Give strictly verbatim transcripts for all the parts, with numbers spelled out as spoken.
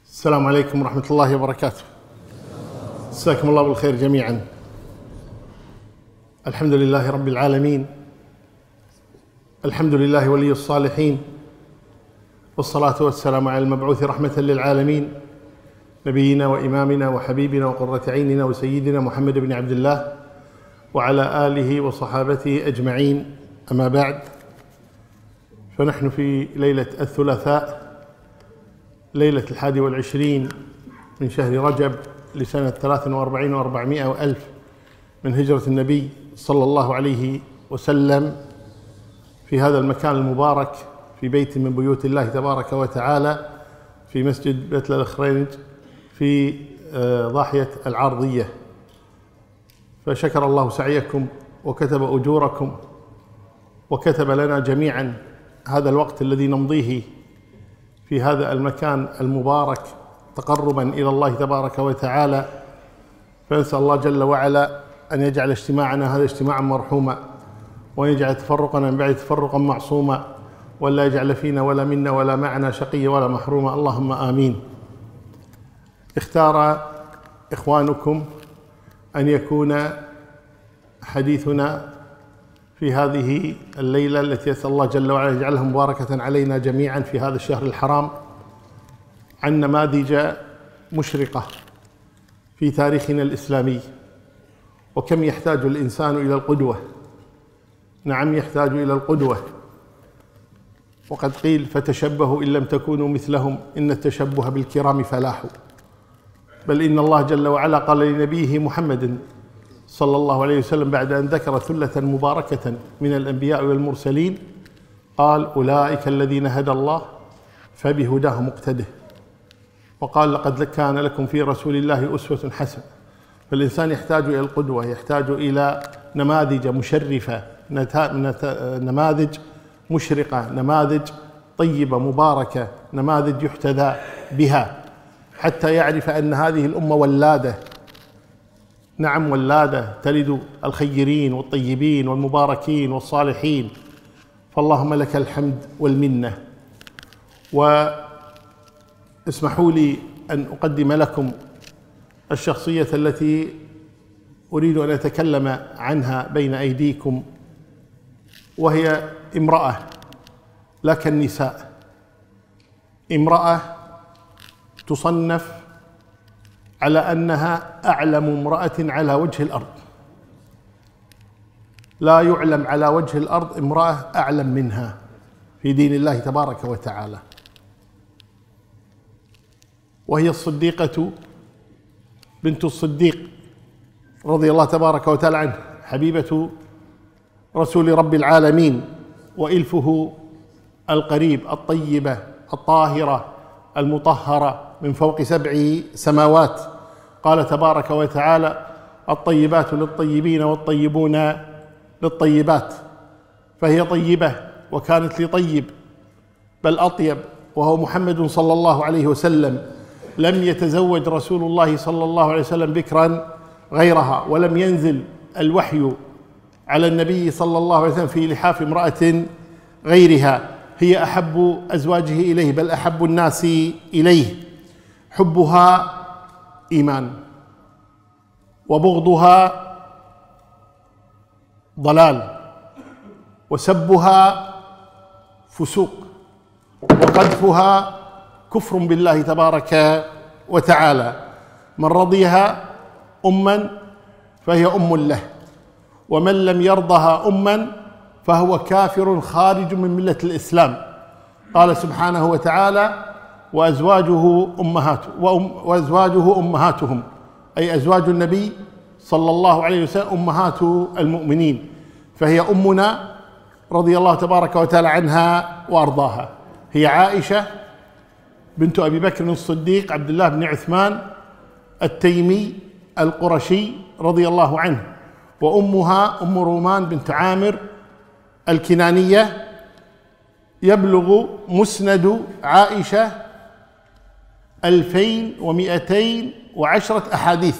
السلام عليكم ورحمة الله وبركاته. مساكم الله بالخير جميعا. الحمد لله رب العالمين، الحمد لله ولي الصالحين، والصلاة والسلام على المبعوث رحمة للعالمين، نبينا وإمامنا وحبيبنا وقرة عيننا وسيدنا محمد بن عبد الله وعلى آله وصحابته أجمعين. أما بعد، فنحن في ليلة الثلاثاء، ليلة الحادي والعشرين من شهر رجب لسنة ثلاث وأربعين وأربعمائة وألف من هجرة النبي صلى الله عليه وسلم، في هذا المكان المبارك، في بيت من بيوت الله تبارك وتعالى، في مسجد بيت الخرينج في ضاحية العارضية. فشكر الله سعيكم وكتب أجوركم وكتب لنا جميعا هذا الوقت الذي نمضيه في هذا المكان المبارك تقربا إلى الله تبارك وتعالى. فنسأل الله جل وعلا أن يجعل اجتماعنا هذا اجتماعا مرحوما، وأن يجعل تفرقنا من بعد تفرقا معصوما، ولا يجعل فينا ولا منا ولا معنا شقي ولا محروما، اللهم آمين. اختار إخوانكم أن يكون حديثنا في هذه الليلة التي يسأل الله جل وعلا يجعلها مباركة علينا جميعا في هذا الشهر الحرام، عن نماذج مشرقة في تاريخنا الإسلامي، وكم يحتاج الإنسان إلى القدوة. نعم، يحتاج إلى القدوة، وقد قيل فتشبهوا إن لم تكونوا مثلهم إن التشبه بالكرام فلاح. بل إن الله جل وعلا قال لنبيه محمد صلى الله عليه وسلم بعد أن ذكر ثلة مباركة من الأنبياء والمرسلين، قال: أولئك الذين هدى الله فبهداه مقتده. وقال: لقد كان لكم في رسول الله أسوة حسنة. فالإنسان يحتاج إلى القدوة، يحتاج إلى نماذج مشرفة، نماذج مشرقة، نماذج طيبة مباركة، نماذج يحتذى بها، حتى يعرف أن هذه الأمة ولادة. نعم، ولادة تلد الخيرين والطيبين والمباركين والصالحين. فاللهم لك الحمد والمنة. واسمحوا لي أن أقدم لكم الشخصية التي أريد أن أتكلم عنها بين أيديكم، وهي امرأة لا كالنساء، امرأة تصنف على أنها أعلم امرأة على وجه الأرض. لا يعلم على وجه الأرض امرأة أعلم منها في دين الله تبارك وتعالى، وهي الصديقة بنت الصديق رضي الله تبارك وتعالى عنه، حبيبة رسول رب العالمين، وإلفه القريب، الطيبة الطاهرة المطهرة من فوق سبع سماوات. قال تبارك وتعالى: الطيبات للطيبين والطيبون للطيبات. فهي طيبة وكانت لطيب، بل أطيب، وهو محمد صلى الله عليه وسلم. لم يتزوج رسول الله صلى الله عليه وسلم بكرا غيرها، ولم ينزل الوحي على النبي صلى الله عليه وسلم في لحاف امرأة غيرها. هي أحب أزواجه إليه، بل أحب الناس إليه. حبها إيمان، وبغضها ضلال، وسبها فسوق، وقذفها كفر بالله تبارك وتعالى. من رضيها أما فهي أم له، ومن لم يرضها أما فهو كافر خارج من ملة الإسلام. قال سبحانه وتعالى: وأزواجه أمهاته وأزواجه أمهاتهم، أي أزواج النبي صلى الله عليه وسلم أمهات المؤمنين. فهي أمنا رضي الله تبارك وتعالى عنها وأرضاها. هي عائشة بنت أبي بكر الصديق عبد الله بن عثمان التيمي القرشي رضي الله عنه، وأمها أم رومان بنت عامر الكنانية. يبلغ مسند عائشة ألفين ومئتين وعشرة أحاديث،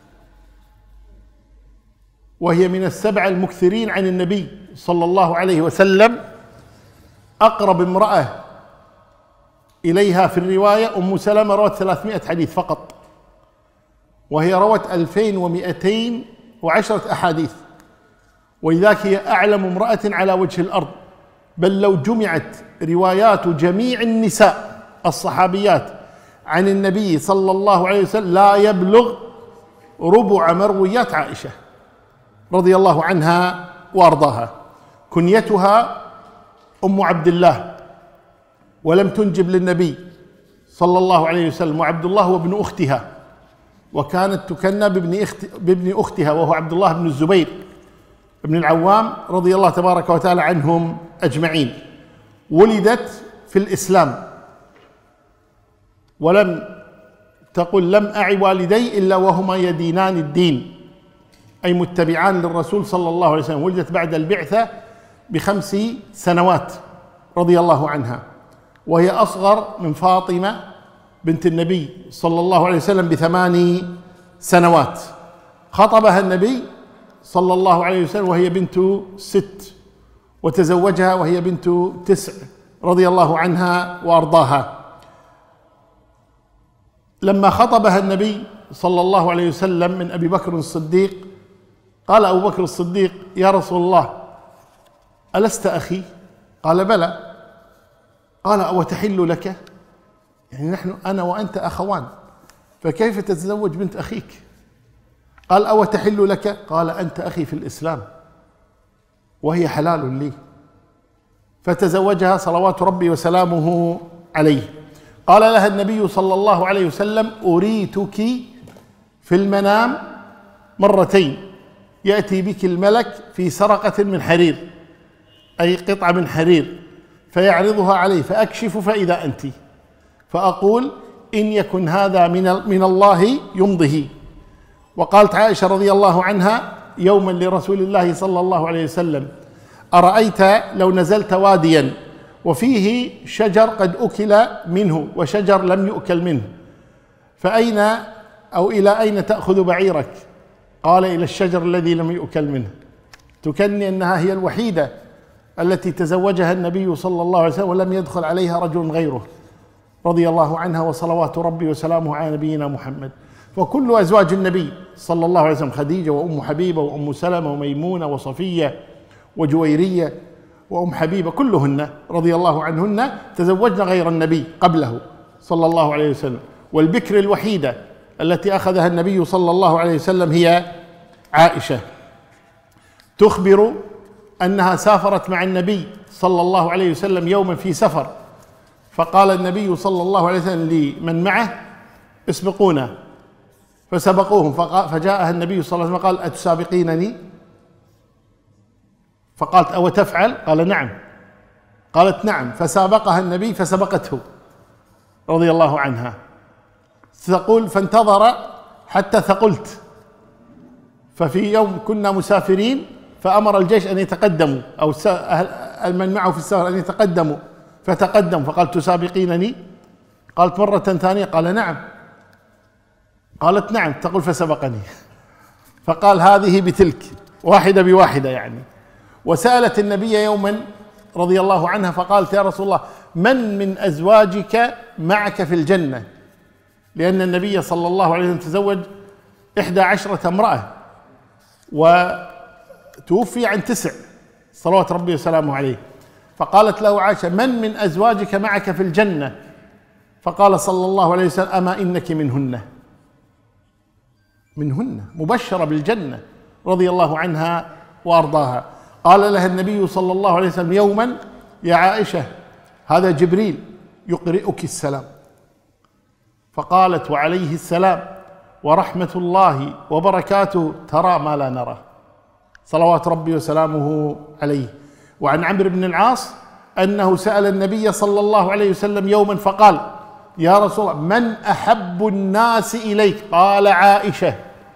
وهي من السبع المكثرين عن النبي صلى الله عليه وسلم. أقرب امرأة إليها في الرواية أم سلمة روت ثلاثمائة حديث فقط، وهي روت ألفين ومئتين وعشرة أحاديث، ولذلك هي أعلم امرأة على وجه الأرض. بل لو جمعت روايات جميع النساء الصحابيات عن النبي صلى الله عليه وسلم لا يبلغ ربع مرويات عائشة رضي الله عنها وأرضاها. كنيتها أم عبد الله، ولم تنجب للنبي صلى الله عليه وسلم، وعبد الله هو ابن أختها، وكانت تكنى بابن, أخت بابن أختها وهو عبد الله بن الزبير بن العوام رضي الله تبارك وتعالى عنهم أجمعين. ولدت في الإسلام، ولم تقل لم أعي والدي إلا وهما يدينان الدين، أي متبعان للرسول صلى الله عليه وسلم. ولدت بعد البعثة بخمس سنوات رضي الله عنها، وهي أصغر من فاطمة بنت النبي صلى الله عليه وسلم بثماني سنوات. خطبها النبي صلى الله عليه وسلم وهي بنت ست، وتزوجها وهي بنت تسع رضي الله عنها وأرضاها. لما خطبها النبي صلى الله عليه وسلم من أبي بكر الصديق، قال أبو بكر الصديق: يا رسول الله، ألست أخي؟ قال: بلى. قال: أو تحل لك؟ يعني نحن أنا وأنت أخوان، فكيف تتزوج بنت أخيك؟ قال: أو تحل لك؟ قال: أنت أخي في الإسلام وهي حلال لي. فتزوجها صلوات ربي وسلامه عليه. قال لها النبي صلى الله عليه وسلم: أريتك في المنام مرتين، يأتي بك الملك في سرقة من حرير، أي قطعة من حرير، فيعرضها عليه فأكشف فإذا أنت، فأقول: إن يكن هذا من من الله يمضه. وقالت عائشة رضي الله عنها يوما لرسول الله صلى الله عليه وسلم: أرأيت لو نزلت واديا وفيه شجر قد أكل منه وشجر لم يؤكل منه، فأين أو إلى أين تأخذ بعيرك؟ قال: إلى الشجر الذي لم يؤكل منه. تكني أنها هي الوحيدة التي تزوجها النبي صلى الله عليه وسلم ولم يدخل عليها رجل غيره رضي الله عنها، وصلوات ربي وسلامه على نبينا محمد. وكل أزواج النبي صلى الله عليه وسلم، خديجة وأم حبيبة وأم سلمة وميمونة وصفية وجويرية وأم حبيبة، كلهن رضي الله عنهن تزوجن غير النبي قبله صلى الله عليه وسلم. والبكر الوحيدة التي أخذها النبي صلى الله عليه وسلم هي عائشة، تخبر أنها سافرت مع النبي صلى الله عليه وسلم يوما في سفر، فقال النبي صلى الله عليه وسلم لمن معه: اسبقونا، فسبقوهم، فجاءها النبي صلى الله عليه وسلم قال: أتسابقينني؟ فقالت: أو تفعل؟ قال: نعم. قالت: نعم. فسابقها النبي فسبقته رضي الله عنها. تقول: فانتظر حتى ثقلت، ففي يوم كنا مسافرين فأمر الجيش أن يتقدموا، أو من معه في السفر أن يتقدموا، فتقدم. فقال: تسابقينني؟ قالت مرة ثانية، قال: نعم. قالت: نعم. تقول: فسبقني. فقال: هذه بتلك، واحدة بواحدة يعني. وسألت النبي يوما رضي الله عنها فقالت: يا رسول الله، من من أزواجك معك في الجنة؟ لأن النبي صلى الله عليه وسلم تزوج إحدى عشرة امرأة وتوفي عن تسع صلوات ربي وسلامه عليه. فقالت له عائشة: من من أزواجك معك في الجنة؟ فقال صلى الله عليه وسلم: أما إنك منهن. منهن، مبشرة بالجنة رضي الله عنها وأرضاها. قال لها النبي صلى الله عليه وسلم يوما: يا عائشة، هذا جبريل يقرئك السلام. فقالت: وعليه السلام ورحمة الله وبركاته، ترى ما لا نرى، صلوات ربي وسلامه عليه. وعن عمرو بن العاص أنه سأل النبي صلى الله عليه وسلم يوما فقال: يا رسول الله، من أحب الناس إليك؟ قال: عائشة.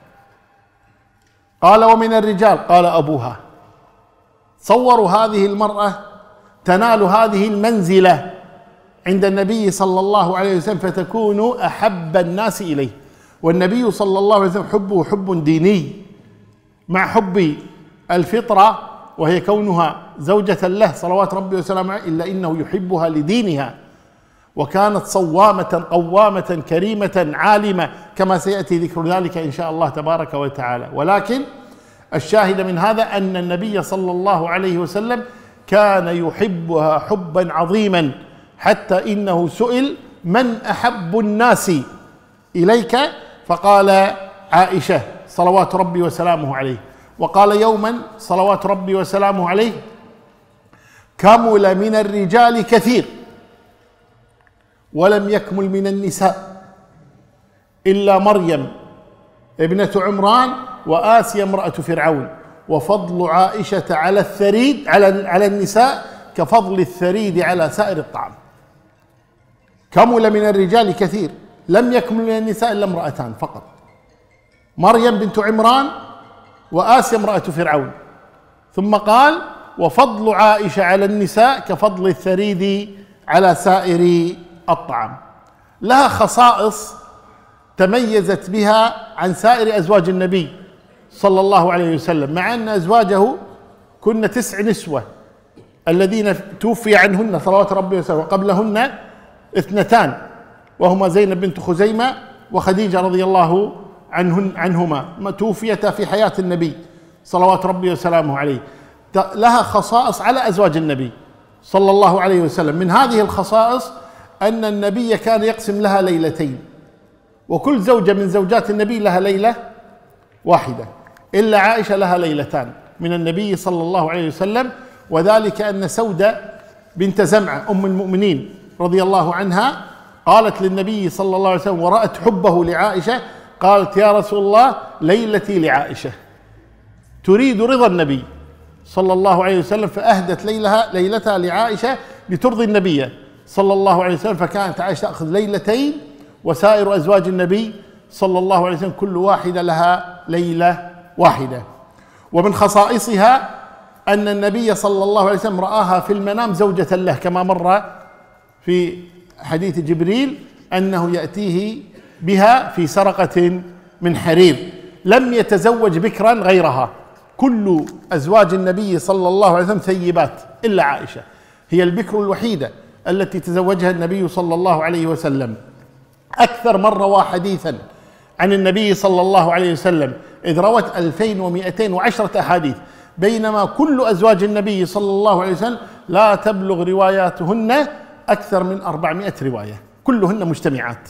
قال: ومن الرجال؟ قال: أبوها. تصوروا هذه المرأة تنال هذه المنزلة عند النبي صلى الله عليه وسلم، فتكون أحب الناس إليه. والنبي صلى الله عليه وسلم حبه حب ديني مع حب الفطرة، وهي كونها زوجة له صلوات ربي وسلامه عليه، إلا إنه يحبها لدينها وكانت صوامة قوامة كريمة عالمة، كما سيأتي ذكر ذلك إن شاء الله تبارك وتعالى. ولكن الشاهد من هذا أن النبي صلى الله عليه وسلم كان يحبها حبا عظيما، حتى إنه سئل: من أحب الناس إليك؟ فقال: عائشة صلوات ربي وسلامه عليه. وقال يوما صلوات ربي وسلامه عليه: كمل من الرجال كثير ولم يكمل من النساء إلا مريم ابنة عمران وآسيا امرأة فرعون، وفضل عائشة على الثريد على على النساء كفضل الثريد على سائر الطعام. كمل من الرجال كثير، لم يكمل من النساء إلا امرأتان فقط: مريم بنت عمران وآسيا امرأة فرعون. ثم قال: وفضل عائشة على النساء كفضل الثريد على سائر الطعام. لها خصائص تميزت بها عن سائر أزواج النبي صلى الله عليه وسلم، مع أن أزواجه كن تسع نسوة الذين توفي عنهن صلوات ربي وسلامه، وقبلهن اثنتان وهما زينب بنت خزيمة وخديجة رضي الله عنهن عنهما، ما توفيتا في حياة النبي صلوات ربي وسلامه عليه. لها خصائص على أزواج النبي صلى الله عليه وسلم. من هذه الخصائص أن النبي كان يقسم لها ليلتين، وكل زوجة من زوجات النبي لها ليلة واحدة، إلا عائشة لها ليلتان من النبي صلى الله عليه وسلم. وذلك أن سودة بنت زمعة أم المؤمنين رضي الله عنها قالت للنبي صلى الله عليه وسلم ورأت حبه لعائشة، قالت: يا رسول الله ليلتي لعائشة، تريد رضا النبي صلى الله عليه وسلم، فأهدت ليلها ليلتها لعائشة لترضي النبي صلى الله عليه وسلم. فكانت عائشة تأخذ ليلتين، وسائر أزواج النبي صلى الله عليه وسلم كل واحدة لها ليلة واحدة. ومن خصائصها أن النبي صلى الله عليه وسلم رآها في المنام زوجة له، كما مر في حديث جبريل أنه يأتيه بها في سرقة من حرير. لم يتزوج بكرا غيرها، كل أزواج النبي صلى الله عليه وسلم ثيبات إلا عائشة، هي البكر الوحيدة التي تزوجها النبي صلى الله عليه وسلم. أكثر من روى حديثا عن النبي صلى الله عليه وسلم إذ روت ألفين ومئتين وعشرة أحاديث، بينما كل أزواج النبي صلى الله عليه وسلم لا تبلغ رواياتهن أكثر من أربعمائة رواية كلهن مجتمعات،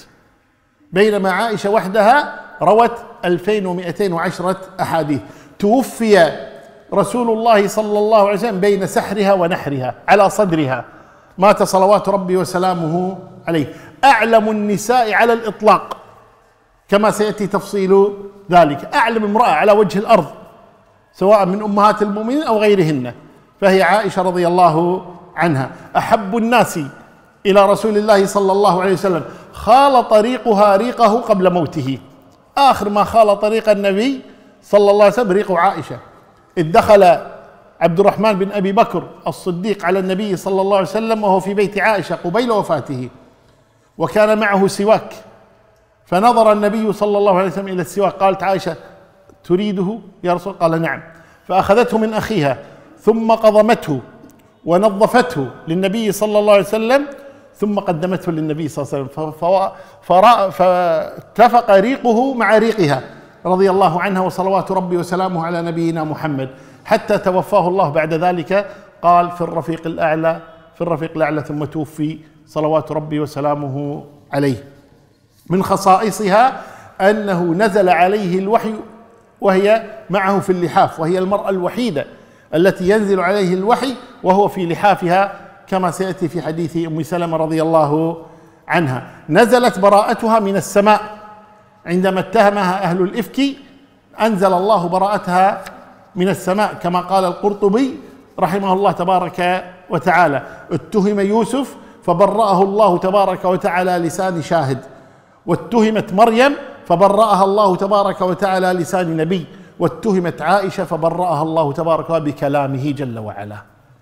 بينما عائشة وحدها روت ألفين ومئتين وعشرة أحاديث. توفي رسول الله صلى الله عليه وسلم بين سحرها ونحرها على صدرها، مات صلوات ربي وسلامه عليه. أعلم النساء على الإطلاق كما سيأتي تفصيل ذلك، أعلم امرأة على وجه الأرض سواء من أمهات المؤمنين أو غيرهن فهي عائشة رضي الله عنها. أحب الناس إلى رسول الله صلى الله عليه وسلم خال طريقها ريقه قبل موته، آخر ما خال طريق النبي صلى الله عليه وسلم ريق عائشة، إذ دخل عبد الرحمن بن أبي بكر الصديق على النبي صلى الله عليه وسلم وهو في بيت عائشة قبيل وفاته، وكان معه سواك، فنظر النبي صلى الله عليه وسلم إلى السواك، قالت عائشة: تريده يا رسول الله؟ قال: نعم. فأخذته من أخيها ثم قضمته ونظفته للنبي صلى الله عليه وسلم، ثم قدمته للنبي صلى الله عليه وسلم، فاتفق ريقه مع ريقها رضي الله عنها وصلوات ربي وسلامه على نبينا محمد، حتى توفاه الله بعد ذلك، قال: في الرفيق الأعلى في الرفيق الأعلى، ثم توفي صلوات ربي وسلامه عليه. من خصائصها أنه نزل عليه الوحي وهي معه في اللحاف، وهي المرأة الوحيدة التي ينزل عليه الوحي وهو في لحافها، كما سيأتي في حديث أم سلمة رضي الله عنها. نزلت براءتها من السماء عندما اتهمها أهل الإفك، أنزل الله براءتها من السماء، كما قال القرطبي رحمه الله تبارك وتعالى: اتهم يوسف فبرأه الله تبارك وتعالى لسان شاهد، واتهمت مريم فبرأها الله تبارك وتعالى لسان نبي، واتهمت عائشة فبرأها الله تبارك وتعالى بكلامه جل وعلا.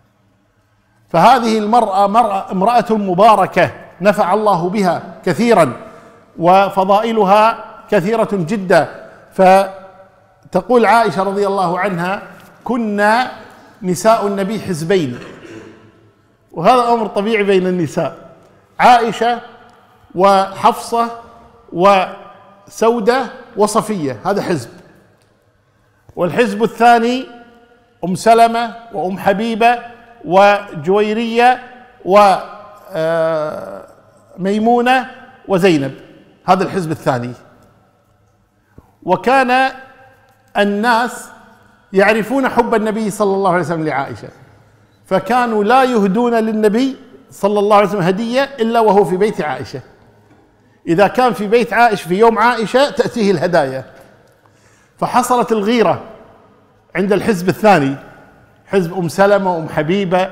فهذه المرأة مرأة امرأة مباركة نفع الله بها كثيرا، وفضائلها كثيرة جدا. فتقول عائشة رضي الله عنها: كنا نساء النبي حزبين، وهذا أمر طبيعي بين النساء، عائشة وحفصة وسودة وصفية، هذا حزب. والحزب الثاني أم سلمة وأم حبيبة وجويرية وميمونة وزينب، هذا الحزب الثاني. وكان الناس يعرفون حب النبي صلى الله عليه وسلم لعائشة، فكانوا لا يهدون للنبي صلى الله عليه وسلم هدية إلا وهو في بيت عائشة. إذا كان في بيت عائشة في يوم عائشة تأتيه الهدايا. فحصلت الغيرة عند الحزب الثاني، حزب أم سلمة وأم حبيبة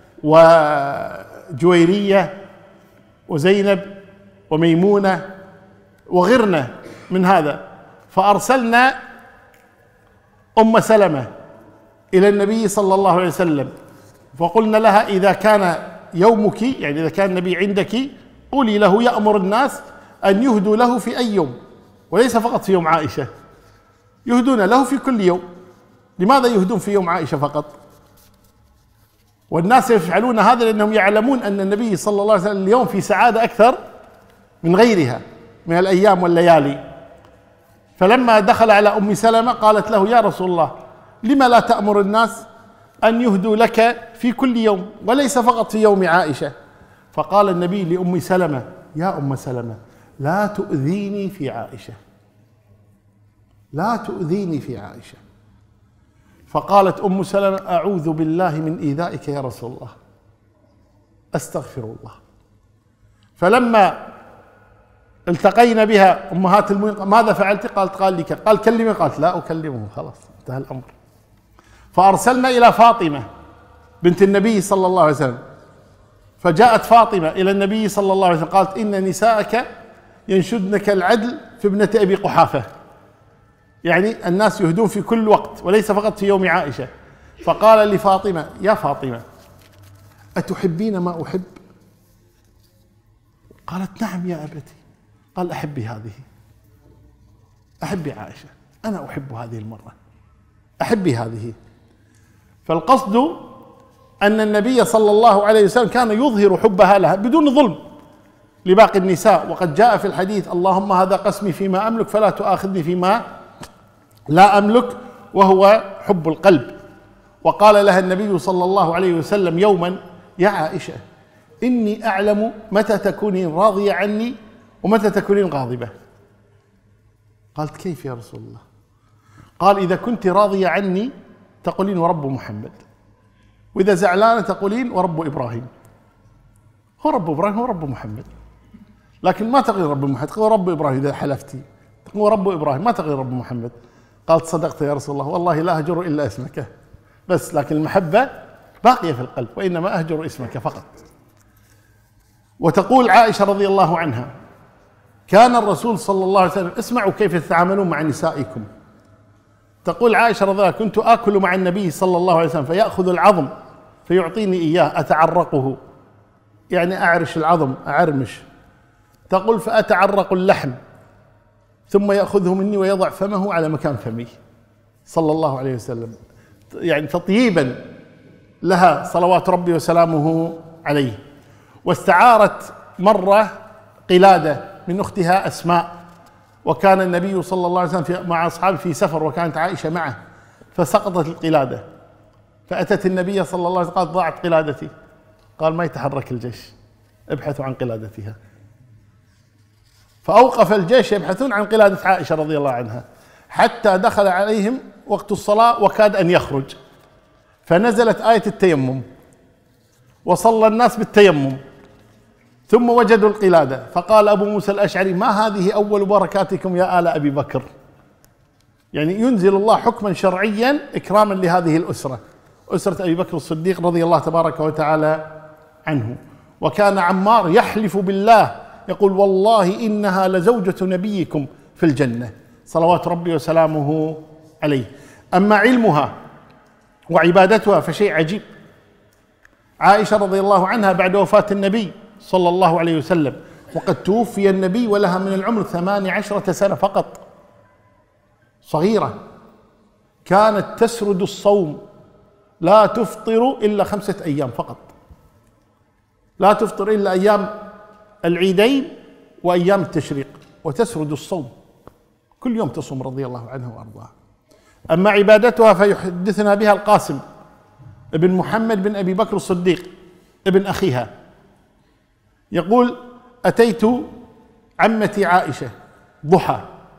وجويرية وزينب وميمونة، وغرنا من هذا. فأرسلنا أم سلمة إلى النبي صلى الله عليه وسلم فقلنا لها: إذا كان يومك، يعني إذا كان النبي عندك، قولي له يأمر الناس أن يهدوا له في أي يوم، وليس فقط في يوم عائشة، يهدون له في كل يوم. لماذا يهدون في يوم عائشة فقط؟ والناس يفعلون هذا لأنهم يعلمون أن النبي صلى الله عليه وسلم اليوم في سعادة أكثر من غيرها من الأيام والليالي. فلما دخل على أم سلمة قالت له: يا رسول الله، لما لا تأمر الناس أن يهدوا لك في كل يوم وليس فقط في يوم عائشة؟ فقال النبي لأم سلمة: يا أم سلمة، لا تؤذيني في عائشة، لا تؤذيني في عائشة. فقالت أم سلمة: أعوذ بالله من إيذائك يا رسول الله، أستغفر الله. فلما التقينا بها أمهات المؤمنين: ماذا فعلت؟ قالت: قال لي قال كلمي. قالت: لا أكلمه، خلاص انتهى الأمر. فأرسلنا إلى فاطمة بنت النبي صلى الله عليه وسلم، فجاءت فاطمة إلى النبي صلى الله عليه وسلم قالت: إن نساءك ينشدنك العدل في ابنة أبي قحافة، يعني الناس يهدون في كل وقت وليس فقط في يوم عائشة. فقال لفاطمة: يا فاطمة، أتحبين ما أحب؟ قالت: نعم يا أبتي. قال: أحبي هذه، أحبي عائشة، أنا أحب هذه المرة، أحبي هذه. فالقصد أن النبي صلى الله عليه وسلم كان يظهر حبها لها بدون ظلم لباقي النساء. وقد جاء في الحديث: اللهم هذا قسمي فيما أملك فلا تؤاخذني فيما لا أملك، وهو حب القلب. وقال لها النبي صلى الله عليه وسلم يوما: يا عائشة، إني أعلم متى تكونين راضية عني ومتى تكونين غاضبة. قالت: كيف يا رسول الله؟ قال: إذا كنت راضية عني تقولين ورب محمد، وإذا زعلانة تقولين ورب إبراهيم. هو رب إبراهيم هو رب محمد، لكن ما تقولين رب محمد، تقول رب إبراهيم. إذا حلفتي تقول رب إبراهيم، ما تقولين رب محمد. قالت: صدقت يا رسول الله، والله لا أهجر إلا اسمك، بس لكن المحبة باقية في القلب، وإنما أهجر اسمك فقط. وتقول عائشة رضي الله عنها: كان الرسول صلى الله عليه وسلم، اسمعوا كيف يتعاملون مع نسائكم. تقول عائشة رضي الله عنها: كنت آكل مع النبي صلى الله عليه وسلم فيأخذ العظم فيعطيني إياه أتعرقه، يعني أعرش العظم أعرمش. تقول: فأتعرق اللحم ثم يأخذه مني ويضع فمه على مكان فمي صلى الله عليه وسلم، يعني تطييبا لها صلوات ربي وسلامه عليه. واستعارت مرة قلادة من أختها أسماء، وكان النبي صلى الله عليه وسلم مع أصحابه في سفر وكانت عائشة معه، فسقطت القلادة، فأتت النبي صلى الله عليه وسلم قالت: ضاعت قلادتي. قال: ما يتحرك الجيش، ابحثوا عن قلادتها. فأوقف الجيش يبحثون عن قلادة عائشة رضي الله عنها، حتى دخل عليهم وقت الصلاة وكاد أن يخرج، فنزلت آية التيمم وصلى الناس بالتيمم، ثم وجدوا القلادة. فقال أبو موسى الأشعري: ما هذه أول بركاتكم يا آل أبي بكر؟ يعني ينزل الله حكما شرعيا إكراما لهذه الأسرة، أسرة أبي بكر الصديق رضي الله تبارك وتعالى عنه. وكان عمار يحلف بالله يقول: والله إنها لزوجة نبيكم في الجنة صلوات ربي وسلامه عليه. أما علمها وعبادتها فشيء عجيب. عائشة رضي الله عنها بعد وفاة النبي صلى الله عليه وسلم، وقد توفي النبي ولها من العمر ثمان عشرة سنة فقط، صغيرة، كانت تسرد الصوم لا تفطر إلا خمسة أيام فقط، لا تفطر إلا أيام العيدين وأيام التشريق، وتسرد الصوم، كل يوم تصوم رضي الله عنها وأرضاها. أما عبادتها فيحدثنا بها القاسم ابن محمد بن أبي بكر الصديق ابن أخيها، يقول: أتيت عمتي عائشة ضحى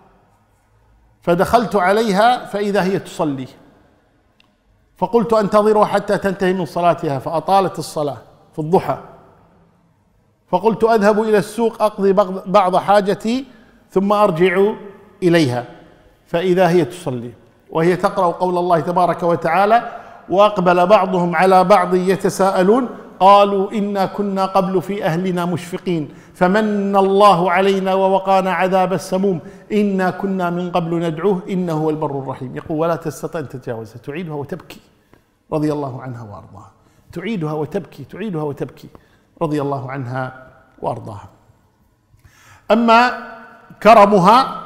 فدخلت عليها فإذا هي تصلي، فقلت أنتظرها حتى تنتهي من صلاتها، فأطالت الصلاة في الضحى، فقلت أذهب إلى السوق أقضي بعض حاجتي ثم أرجع إليها، فإذا هي تصلي وهي تقرأ قول الله تبارك وتعالى: وأقبل بعضهم على بعض يتساءلون قالوا إنا كنا قبل في أهلنا مشفقين فمن الله علينا ووقانا عذاب السموم إنا كنا من قبل ندعوه إنه هو البر الرحيم. يقول: ولا تستطيع أن تتجاوزها، تعيدها وتبكي رضي الله عنها وأرضاها، تعيدها وتبكي، تعيدها وتبكي رضي الله عنها وأرضاها. أما كرمها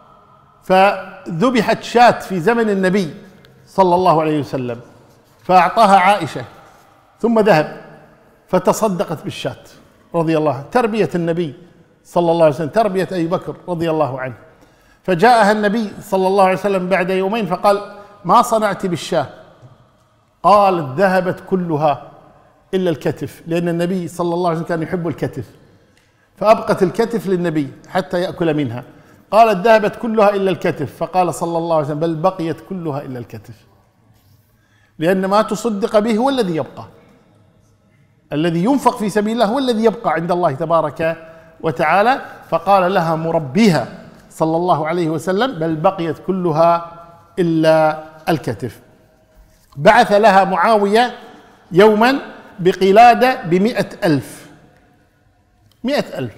فذبحت شاة في زمن النبي صلى الله عليه وسلم، فأعطاها عائشة ثم ذهب فتصدقت بالشاة رضي الله عنه، تربية النبي صلى الله عليه وسلم، تربية أبي بكر رضي الله عنه. فجاءها النبي صلى الله عليه وسلم بعد يومين فقال: ما صنعت بالشاة؟ قالت: ذهبت كلها إلا الكتف، لأن النبي صلى الله عليه وسلم كان يحب الكتف، فأبقت الكتف للنبي حتى يأكل منها. قالت: ذهبت كلها إلا الكتف، فقال صلى الله عليه وسلم: بل بقيت كلها إلا الكتف، لأن ما تصدق به هو الذي يبقى، الذي ينفق في سبيل الله هو الذي يبقى عند الله تبارك وتعالى. فقال لها مربيها صلى الله عليه وسلم: بل بقيت كلها إلا الكتف. بعث لها معاوية يوما بقلادة بمئة ألف، مئة ألف،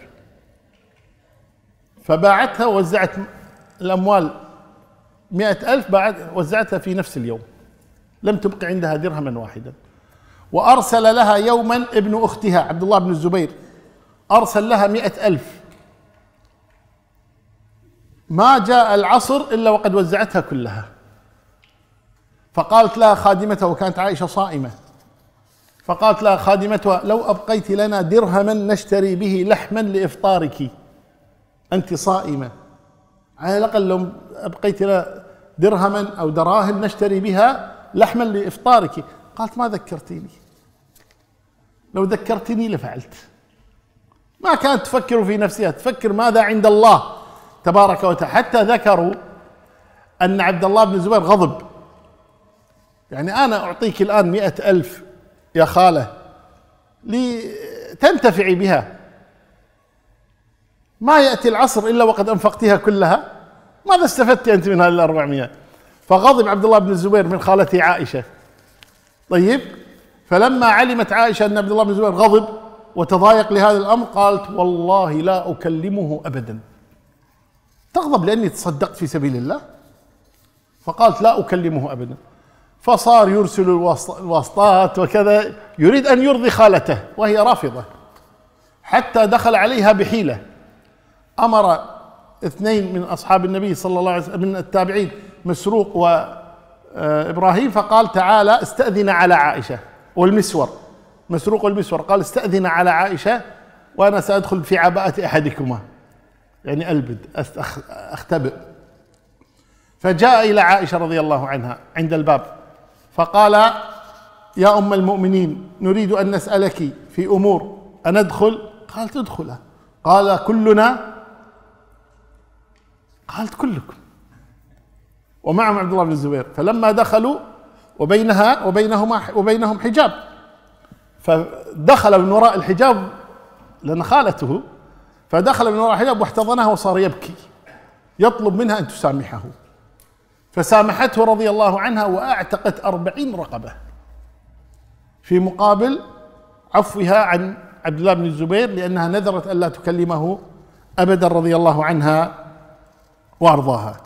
فباعتها ووزعت الأموال مئة ألف، بعد وزعتها في نفس اليوم، لم تبق عندها درهما واحدا. وأرسل لها يوما ابن أختها عبد الله بن الزبير، أرسل لها مئة ألف، ما جاء العصر إلا وقد وزعتها كلها. فقالت لها خادمتها، وكانت عائشة صائمة، فقالت لها خادمتها: لو أبقيت لنا درهما نشتري به لحما لإفطارك، أنت صائمة، على الأقل لو أبقيت لنا درهما أو دراهم نشتري بها لحما لإفطارك. قالت: ما ذكرتيني، لو ذكرتني لفعلت. ما كانت تفكر في نفسها، تفكر ماذا عند الله تبارك وتعالى. حتى ذكروا أن عبد الله بن الزبير غضب، يعني أنا أعطيك الآن مئة ألف يا خالة لتنتفعي بها، ما يأتي العصر إلا وقد أنفقتها كلها، ماذا استفدت أنت من هذه الأربعمائة؟ فغضب عبد الله بن الزبير من خالته عائشة. طيب، فلما علمت عائشة أن عبد الله بن الزبير غضب وتضايق لهذا الأمر، قالت: والله لا أكلمه أبدا. تغضب لأني تصدقت في سبيل الله، فقالت: لا أكلمه أبدا. فصار يرسل الواسطات وكذا، يريد أن يرضي خالته وهي رافضة، حتى دخل عليها بحيلة. أمر اثنين من أصحاب النبي صلى الله عليه وسلم من التابعين، مسروق وإبراهيم، فقال: تعالى استأذن على عائشة، والمسور، مسروق والمسور، قال: استأذن على عائشة وأنا سأدخل في عباءة أحدكما، يعني ألبد أختبئ. فجاء إلى عائشة رضي الله عنها عند الباب فقال: يا أم المؤمنين، نريد أن نسألك في أمور، أندخل؟ قالت: ادخلا. قال: كلنا؟ قالت: كلكم. ومعهم عبد الله بن الزبير. فلما دخلوا وبينها وبينهما وبينهم حجاب، فدخل من وراء الحجاب لأن خالته، فدخل من وراء الحجاب واحتضنها وصار يبكي يطلب منها أن تسامحه، فسامحته رضي الله عنها وأعتقت أربعين رقبة في مقابل عفوها عن عبد الله بن الزبير، لأنها نذرت ألا تكلمه أبدا رضي الله عنها وأرضاها.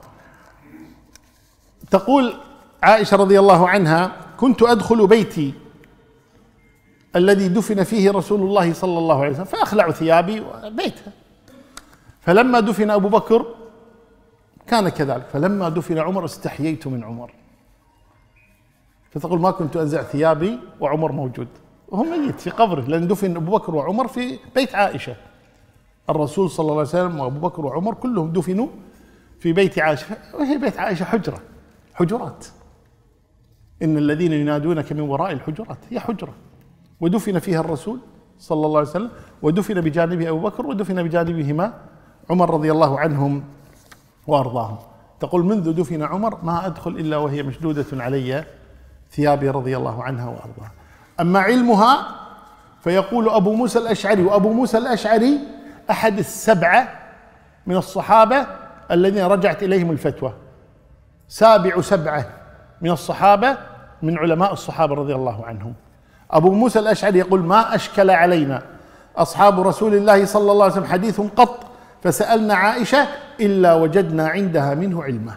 تقول عائشة رضي الله عنها: كنت أدخل بيتي الذي دفن فيه رسول الله صلى الله عليه وسلم فأخلع ثيابي بيتها، فلما دفن أبو بكر كان كذلك، فلما دفن عمر استحييت من عمر. فتقول: ما كنت أنزع ثيابي وعمر موجود، وهو ميت في قبره، لأن دفن أبو بكر وعمر في بيت عائشة الرسول صلى الله عليه وسلم وأبو بكر وعمر كلهم دفنوا في بيت عائشة، وهي بيت عائشة حجرة حجرات، إن الذين ينادونك من وراء الحجرات، هي حجرة ودفن فيها الرسول صلى الله عليه وسلم، ودفن بجانبه أبو بكر، ودفن بجانبهما عمر رضي الله عنهم وأرضاهم. تقول منذ دفن عمر ما أدخل إلا وهي مشدودة علي ثيابي رضي الله عنها وأرضاها. أما علمها فيقول أبو موسى الأشعري، وأبو موسى الأشعري أحد السبعة من الصحابة الذين رجعت إليهم الفتوى، سابع سبعة من الصحابة من علماء الصحابة رضي الله عنهم. أبو موسى الأشعري يقول ما أشكل علينا أصحاب رسول الله صلى الله عليه وسلم حديث قط فسألنا عائشة إلا وجدنا عندها منه علما.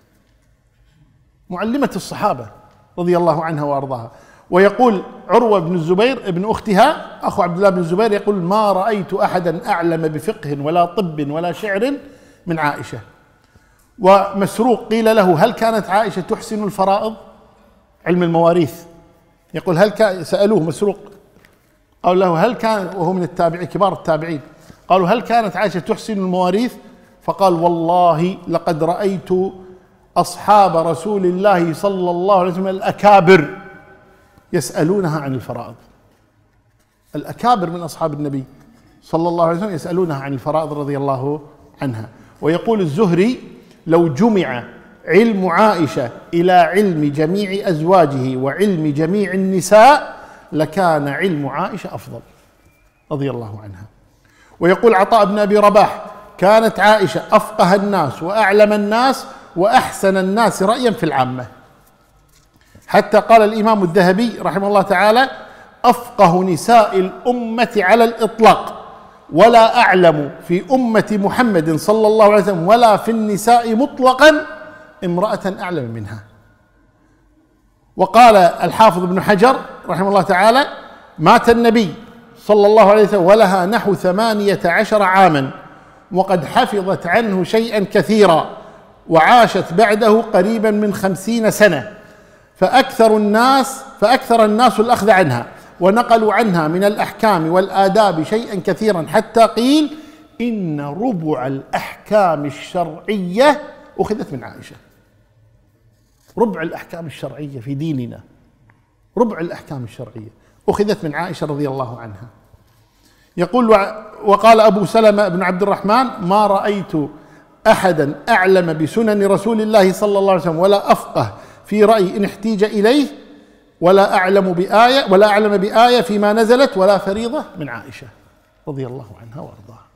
معلمة الصحابة رضي الله عنها وأرضاها. ويقول عروة بن الزبير ابن أختها أخو عبد الله بن الزبير يقول ما رأيت أحدا أعلم بفقه ولا طب ولا شعر من عائشة. ومسروق قيل له هل كانت عائشة تحسن الفرائض، علم المواريث، يقول هل كان، سألوه مسروق قالوا له هل كان، وهو من التابعين كبار التابعين، قالوا هل كانت عائشة تحسن المواريث؟ فقال والله لقد رأيت أصحاب رسول الله صلى الله عليه وسلم الأكابر يسألونها عن الفرائض. الأكابر من أصحاب النبي صلى الله عليه وسلم يسألونها عن الفرائض رضي الله عنها. ويقول الزهري لو جمع علم عائشة إلى علم جميع أزواجه وعلم جميع النساء لكان علم عائشة أفضل رضي الله عنها. ويقول عطاء بن أبي رباح كانت عائشة أفقه الناس وأعلم الناس وأحسن الناس رأيا في العامة، حتى قال الإمام الذهبي رحمه الله تعالى أفقه نساء الأمة على الإطلاق، ولا أعلم في أمة محمد صلى الله عليه وسلم ولا في النساء مطلقا امرأة أعلم منها. وقال الحافظ ابن حجر رحمه الله تعالى مات النبي صلى الله عليه وسلم ولها نحو ثمانية عشر عاما وقد حفظت عنه شيئا كثيرا، وعاشت بعده قريبا من خمسين سنة، فأكثر الناس فأكثر الناس الأخذ عنها، ونقلوا عنها من الأحكام والآداب شيئا كثيرا، حتى قيل إن ربع الأحكام الشرعية أخذت من عائشة. ربع الأحكام الشرعية في ديننا، ربع الأحكام الشرعية أخذت من عائشة رضي الله عنها. يقول وقال أبو سلمة بن عبد الرحمن ما رأيت أحدا أعلم بسنن رسول الله صلى الله عليه وسلم ولا أفقه في رأي إن احتيج إليه، ولا أعلم بآية ولا أعلم بآية فيما نزلت ولا فريضة من عائشة رضي الله عنها وأرضاها.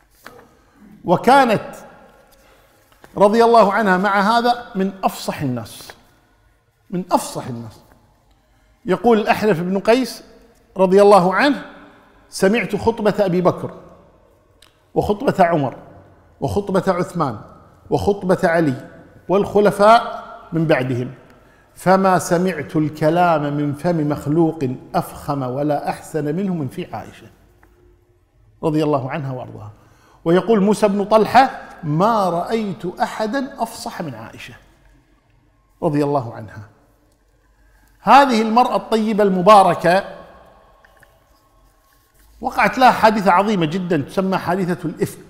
وكانت رضي الله عنها مع هذا من أفصح الناس، من أفصح الناس. يقول الأحنف بن قيس رضي الله عنه سمعت خطبة أبي بكر وخطبة عمر وخطبة عثمان وخطبة علي والخلفاء من بعدهم، فما سمعت الكلام من فم مخلوق أفخم ولا أحسن منه من في عائشة رضي الله عنها وأرضاها. ويقول موسى بن طلحة ما رأيت أحدا أفصح من عائشة رضي الله عنها. هذه المرأة الطيبة المباركة وقعت لها حادثة عظيمة جدا تسمى حادثة الإفك،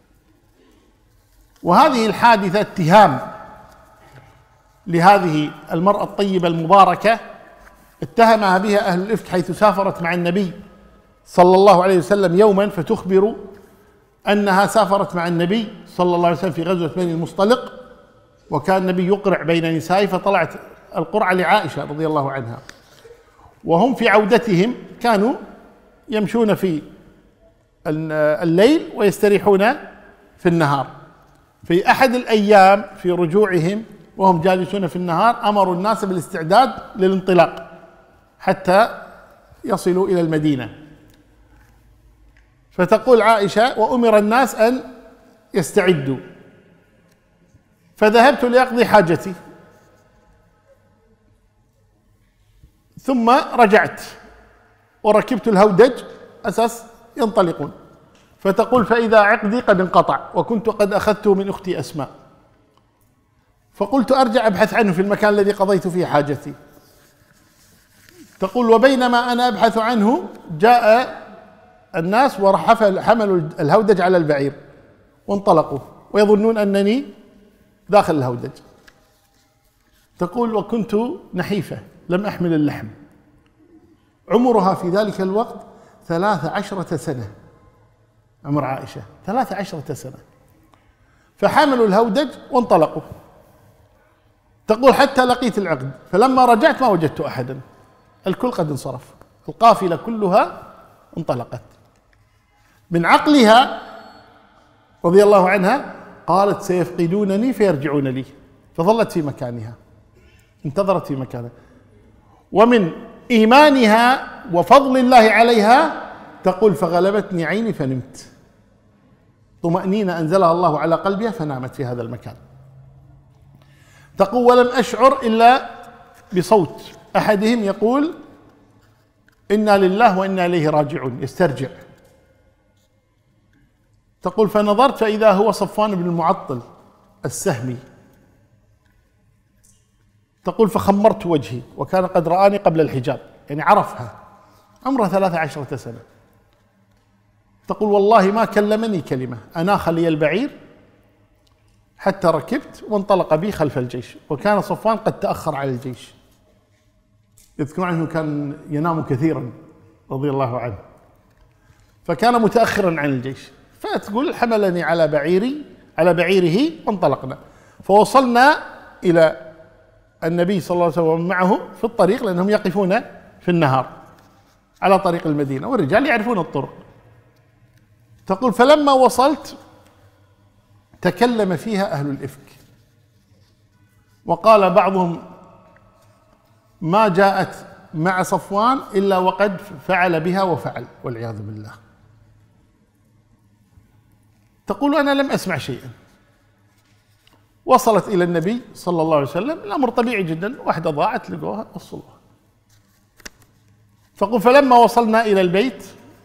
وهذه الحادثة اتهام لهذه المرأة الطيبة المباركة اتهمها بها أهل الإفك، حيث سافرت مع النبي صلى الله عليه وسلم يوما فتخبر أنها سافرت مع النبي صلى الله عليه وسلم في غزوة بني المصطلق، وكان النبي يقرع بين نسائه، فطلعت القرعة لعائشة رضي الله عنها، وهم في عودتهم كانوا يمشون في الليل ويستريحون في النهار. في أحد الأيام في رجوعهم وهم جالسون في النهار أمروا الناس بالاستعداد للانطلاق حتى يصلوا إلى المدينة، فتقول عائشة وأمر الناس أن يستعدوا، فذهبت لأقضي حاجتي ثم رجعت وركبت الهودج أساس ينطلقون، فتقول فإذا عقدي قد انقطع وكنت قد أخذته من أختي أسماء، فقلت أرجع أبحث عنه في المكان الذي قضيت فيه حاجتي. تقول وبينما أنا أبحث عنه جاء الناس وحملوا الهودج على البعير وانطلقوا ويظنون أنني داخل الهودج. تقول وكنت نحيفة لم أحمل اللحم، عمرها في ذلك الوقت ثلاث عشرة سنة، عمر عائشة ثلاث عشرة سنة، فحملوا الهودج وانطلقوا. تقول حتى لقيت العقد، فلما رجعت ما وجدت أحدا، الكل قد انصرف، القافلة كلها انطلقت. من عقلها رضي الله عنها قالت سيفقدونني فيرجعون لي، فظلت في مكانها، انتظرت في مكانها. ومن إيمانها وفضل الله عليها تقول فغلبتني عيني فنمت، طمأنينة أنزلها الله على قلبها فنامت في هذا المكان. تقول ولم أشعر إلا بصوت أحدهم يقول إنا لله وإنا إليه راجعون، يسترجع. تقول فنظرت فإذا هو صفوان بن المعطل السهمي. تقول فخمرت وجهي وكان قد رآني قبل الحجاب، يعني عرفها، عمرها ثلاث عشرة سنة. تقول والله ما كلمني كلمة، أناخ لي البعير حتى ركبت وانطلق بي خلف الجيش، وكان صفوان قد تأخر على الجيش. يذكرون عنه كان ينام كثيرا رضي الله عنه، فكان متأخرا عن الجيش. فتقول حملني على بعيري على بعيره وانطلقنا، فوصلنا إلى النبي صلى الله عليه وسلم معه في الطريق، لأنهم يقفون في النهار على طريق المدينة والرجال يعرفون الطرق. تقول فلما وصلت تكلم فيها أهل الإفك، وقال بعضهم ما جاءت مع صفوان إلا وقد فعل بها وفعل والعياذ بالله. تقول أنا لم أسمع شيئا. وصلت إلى النبي صلى الله عليه وسلم، الأمر طبيعي جدا، واحدة ضاعت لقوها وصلوها. تقول فلما وصلنا إلى البيت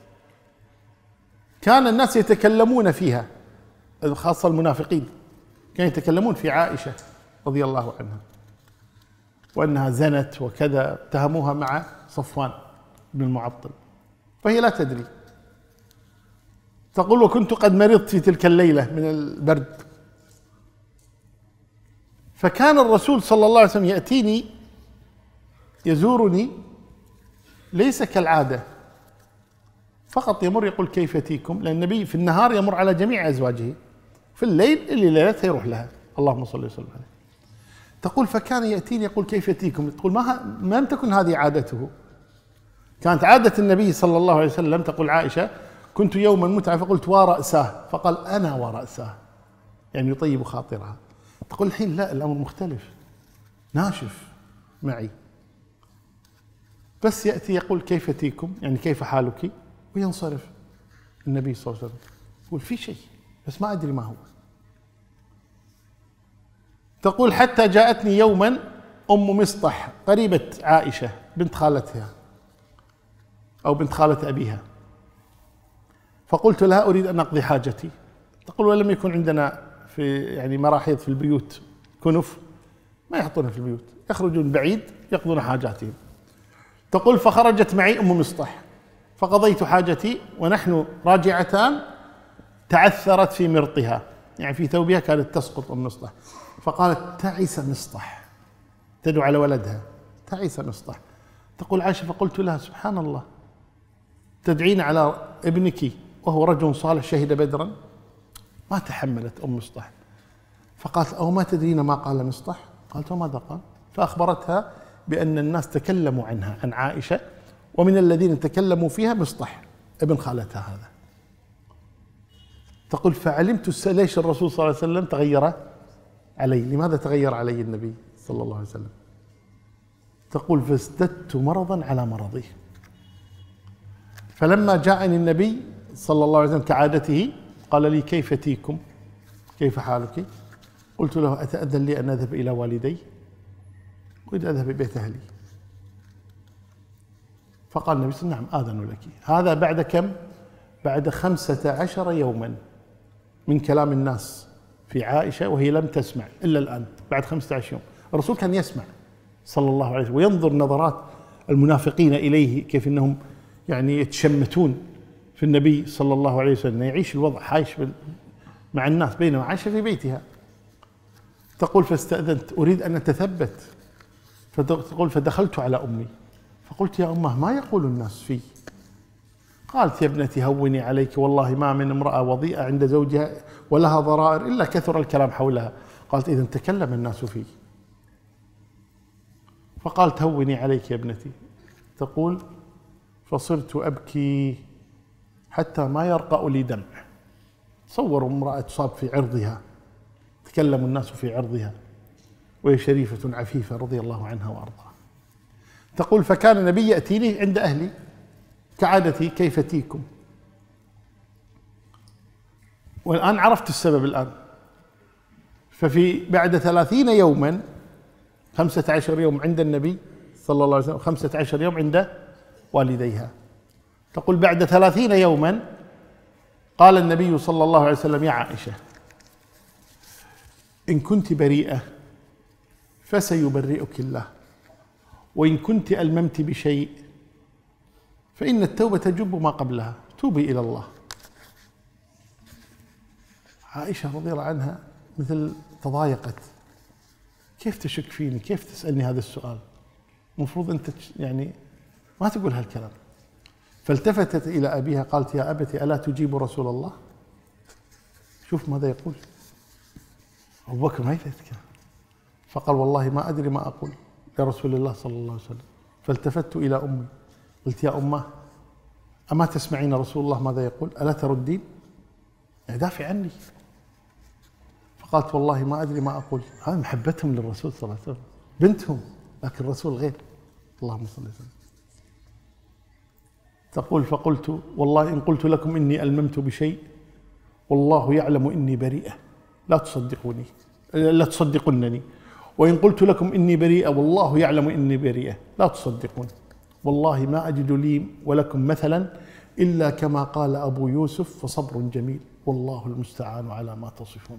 كان الناس يتكلمون فيها، خاصة المنافقين كانوا يتكلمون في عائشة رضي الله عنها وأنها زنت وكذا، اتهموها مع صفوان بن المعطل فهي لا تدري. تقول وكنت قد مرضت في تلك الليلة من البرد، فكان الرسول صلى الله عليه وسلم يأتيني يزورني ليس كالعادة، فقط يمر يقول كيف تيكم، لأن النبي في النهار يمر على جميع أزواجه، في الليل اللي ليلتها يروح لها، اللهم صل وسلم عليه. تقول فكان يأتيني يقول كيف تيكم، تقول ما ما لم تكن هذه عادته، كانت عادة النبي صلى الله عليه وسلم. تقول عائشة كنت يوما متعة فقلت ورأساه، فقال أنا ورأساه، يعني يطيب خاطرها. تقول الحين لا، الأمر مختلف، ناشف معي، بس يأتي يقول كيف تيكم، يعني كيف حالك، وينصرف النبي صلى الله عليه وسلم. يقول في شيء بس ما أدري ما هو. تقول حتى جاءتني يوما أم مصطح قريبة عائشة بنت خالتها أو بنت خالة أبيها، فقلت لها أريد أن أقضي حاجتي. تقول ولم يكن عندنا في يعني مراحيض في البيوت، كنف ما يحطونها في البيوت، يخرجون بعيد يقضون حاجاتهم. تقول فخرجت معي أم مصطح فقضيت حاجتي ونحن راجعتان تعثرت في مرطها، يعني في ثوبها كانت تسقط أم مصطح، فقالت تعس مصطح، تدعو على ولدها تعس مصطح. تقول عائشة فقلت لها سبحان الله تدعين على ابنك وهو رجل صالح شهد بدرا؟ ما تحملت أم مصطح، فقالت أو ما تدرين ما قال مصطح؟ قالت وماذا قال؟ فأخبرتها بأن الناس تكلموا عنها عن عائشة، ومن الذين تكلموا فيها مصطح ابن خالتها هذا. تقول فعلمت ليش الرسول صلى الله عليه وسلم تغير علي، لماذا تغير علي النبي صلى الله عليه وسلم. تقول فازددت مرضا على مرضي، فلما جاءني النبي صلى الله عليه وسلم كعادته قال لي كيف تيكم، كيف حالك؟ قلت له أتأذن لي أن أذهب إلى والدي؟ أريد أذهب بيت أهلي. فقال النبي صلى الله عليه وسلم نعم آذن لك. هذا بعد كم؟ بعد خمسة عشر يوما من كلام الناس في عائشة وهي لم تسمع إلا الآن، بعد خمسة عشر يوم. الرسول كان يسمع صلى الله عليه وسلم وينظر نظرات المنافقين إليه كيف أنهم يعني يتشمتون في النبي صلى الله عليه وسلم يعيش الوضع، عايش مع الناس بينما عايش في بيتها. تقول فاستأذنت أريد أن أتثبت، فتقول فدخلت على أمي فقلت يا أمه ما يقول الناس في؟ قالت يا ابنتي هوني عليك، والله ما من امرأة وضيئة عند زوجها ولها ضرائر إلا كثر الكلام حولها. قالت إذا تكلم الناس فيه. فقالت هوني عليك يا ابنتي. تقول فصرت أبكي حتى ما يرقأ لي دمع. تصوروا امرأة تصاب في عرضها، تكلم الناس في عرضها وهي شريفة عفيفة رضي الله عنها وأرضاها. تقول فكان النبي يأتيني عند أهلي كعادتي كيف تيكم، والآن عرفت السبب الآن. ففي بعد ثلاثين يوما، خمسة عشر يوم عند النبي صلى الله عليه وسلم، خمسة عشر يوم عند والديها. تقول بعد ثلاثين يوما قال النبي صلى الله عليه وسلم يا عائشة إن كنت بريئة فسيبرئك الله، وإن كنت ألممت بشيء فإن التوبة تجب ما قبلها، توبي إلى الله. عائشة رضي الله عنها مثل تضايقت، كيف تشك فيني؟ كيف تسألني هذا السؤال؟ المفروض أنت يعني ما تقول هالكلام. فالتفتت إلى أبيها قالت يا أبتي ألا تجيب رسول الله؟ شوف ماذا يقول أبو بكر، ما يتذكر. فقال والله ما أدري ما أقول لرسول الله صلى الله عليه وسلم. فالتفت إلى أمي قلت يا أمه أما تسمعين رسول الله ماذا يقول؟ ألا تردين؟ دافع عني. فقالت والله ما أدري ما أقول. هذه محبتهم للرسول صلى الله عليه وسلم، بنتهم، لكن الرسول غير. اللهم صل وسلم. تقول فقلت والله إن قلت لكم إني ألممت بشيء والله يعلم إني بريئة لا تصدقوني، لا تصدقونني، وإن قلت لكم إني بريئة والله يعلم إني بريئة لا تصدقون. والله ما أجد لي ولكم مثلا إلا كما قال أبو يوسف فصبر جميل والله المستعان على ما تصفون.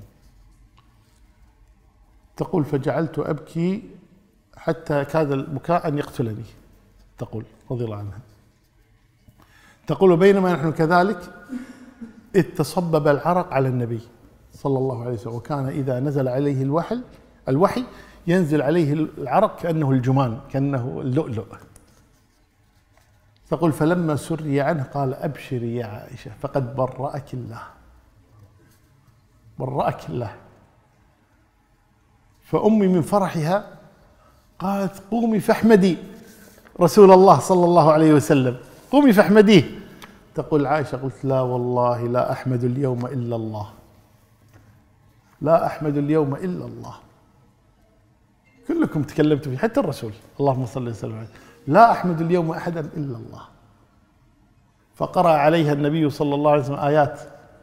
تقول فجعلت أبكي حتى كاد البكاء أن يقتلني. تقول رضي الله عنها. تقول بينما نحن كذلك إذ تصبب العرق على النبي صلى الله عليه وسلم، وكان إذا نزل عليه الوحي الوحي ينزل عليه العرق كأنه الجمان، كأنه اللؤلؤ. تقول فلما سري عنه قال أبشري يا عائشة فقد برأك الله، برأك الله. فأمي من فرحها قالت قومي فاحمدي رسول الله صلى الله عليه وسلم، قومي فاحمديه. تقول عائشة قلت لا والله لا أحمد اليوم إلا الله، لا أحمد اليوم إلا الله. كلكم تكلمتوا فيه حتى الرسول اللهم صل وسلم عليه، لا أحمد اليوم أحدا إلا الله. فقرأ عليها النبي صلى الله عليه وسلم آيات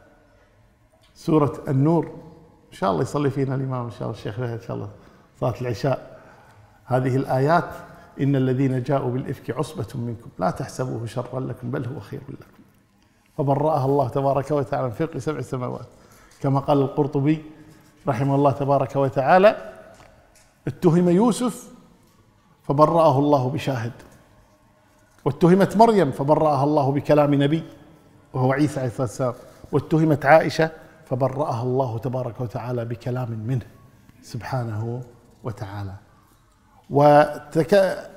سورة النور. إن شاء الله يصلي فينا الإمام إن شاء الله الشيخ إن شاء الله صلاة العشاء. هذه الآيات إن الذين جاءوا بالإفك عصبة منكم لا تحسبوه شرا لكم بل هو خير لكم. فبرأها الله تبارك وتعالى من فوق سبع سماوات، كما قال القرطبي رحمه الله تبارك وتعالى اتهم يوسف فبرأه الله بشاهد، واتهمت مريم فبرأها الله بكلام نبي وهو عيسى عليه الصلاة والسلام، واتهمت عائشة فبرأها الله تبارك وتعالى بكلام منه سبحانه وتعالى. وتكلم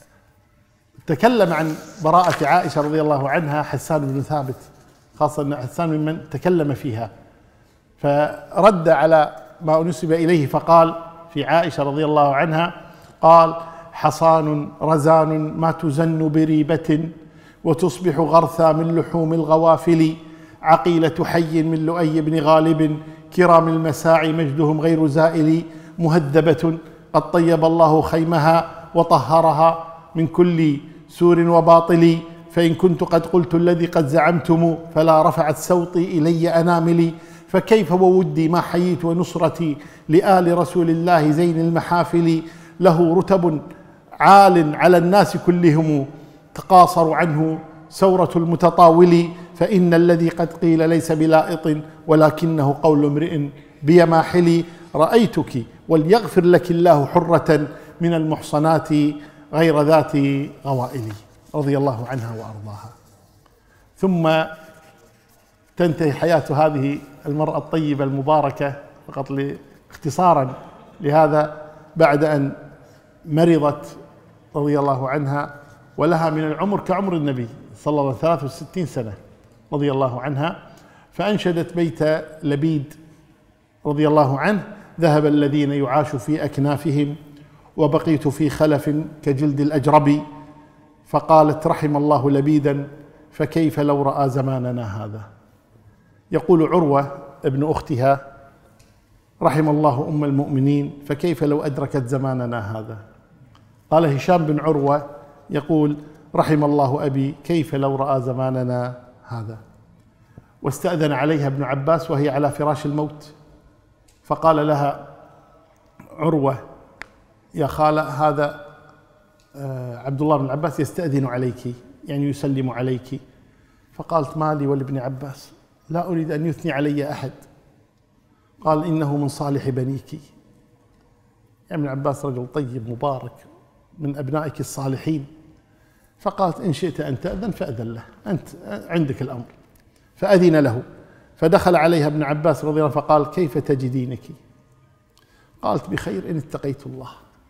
عن براءة عائشة رضي الله عنها حسان بن ثابت، خاصة أن حسان ممن تكلم فيها، فرد على ما نسب إليه فقال في عائشة رضي الله عنها قال حصان رزان ما تزن بريبة وتصبح غرثا من لحوم الغوافل، عقيلة حي من لؤي بن غالب كرام المساعي مجدهم غير زائل، مهذبة قد طيب الله خيمها وطهرها من كل سور وباطل، فإن كنت قد قلت الذي قد زعمتم فلا رفعت صوتي إلي أناملي، فكيف وودي ما حييت ونصرتي لآل رسول الله زين المحافل، له رتب عال على الناس كلهم تقاصر عنه سورة المتطاول، فإن الذي قد قيل ليس بلائط ولكنه قول امرئ بيماحل، رأيتك وليغفر لك الله حرة من المحصنات غير ذات غوائل، رضي الله عنها وأرضاها. ثم تنتهي حياة هذه المرأة الطيبة المباركة فقط اختصارا لهذا بعد أن مرضت رضي الله عنها، ولها من العمر كعمر النبي صلى الله عليه وسلم ثلاث وستين سنة رضي الله عنها، فأنشدت بيت لبيد رضي الله عنه: ذهب الذين يعاش في أكنافهم وبقيت في خلف كجلد الأجرب، فقالت رحم الله لبيدا فكيف لو رأى زماننا هذا. يقول عروة ابن أختها: رحم الله أم المؤمنين فكيف لو أدركت زماننا هذا. قال هشام بن عروة يقول: رحم الله أبي كيف لو رأى زماننا هذا. واستأذن عليها ابن عباس وهي على فراش الموت، فقال لها عروة: يا خالة، هذا عبد الله بن عباس يستأذن عليك، يعني يسلم عليك. فقالت: مالي ولابن عباس، لا أريد أن يثني علي أحد. قال: إنه من صالح بنيك. يعني ابن عباس رجل طيب مبارك من أبنائك الصالحين. فقالت: إن شئت أن تأذن فأذن له، أنت عندك الأمر. فأذن له، فدخل عليها ابن عباس رضي الله عنه فقال: كيف تجدينك؟ قالت: بخير إن اتقيت الله.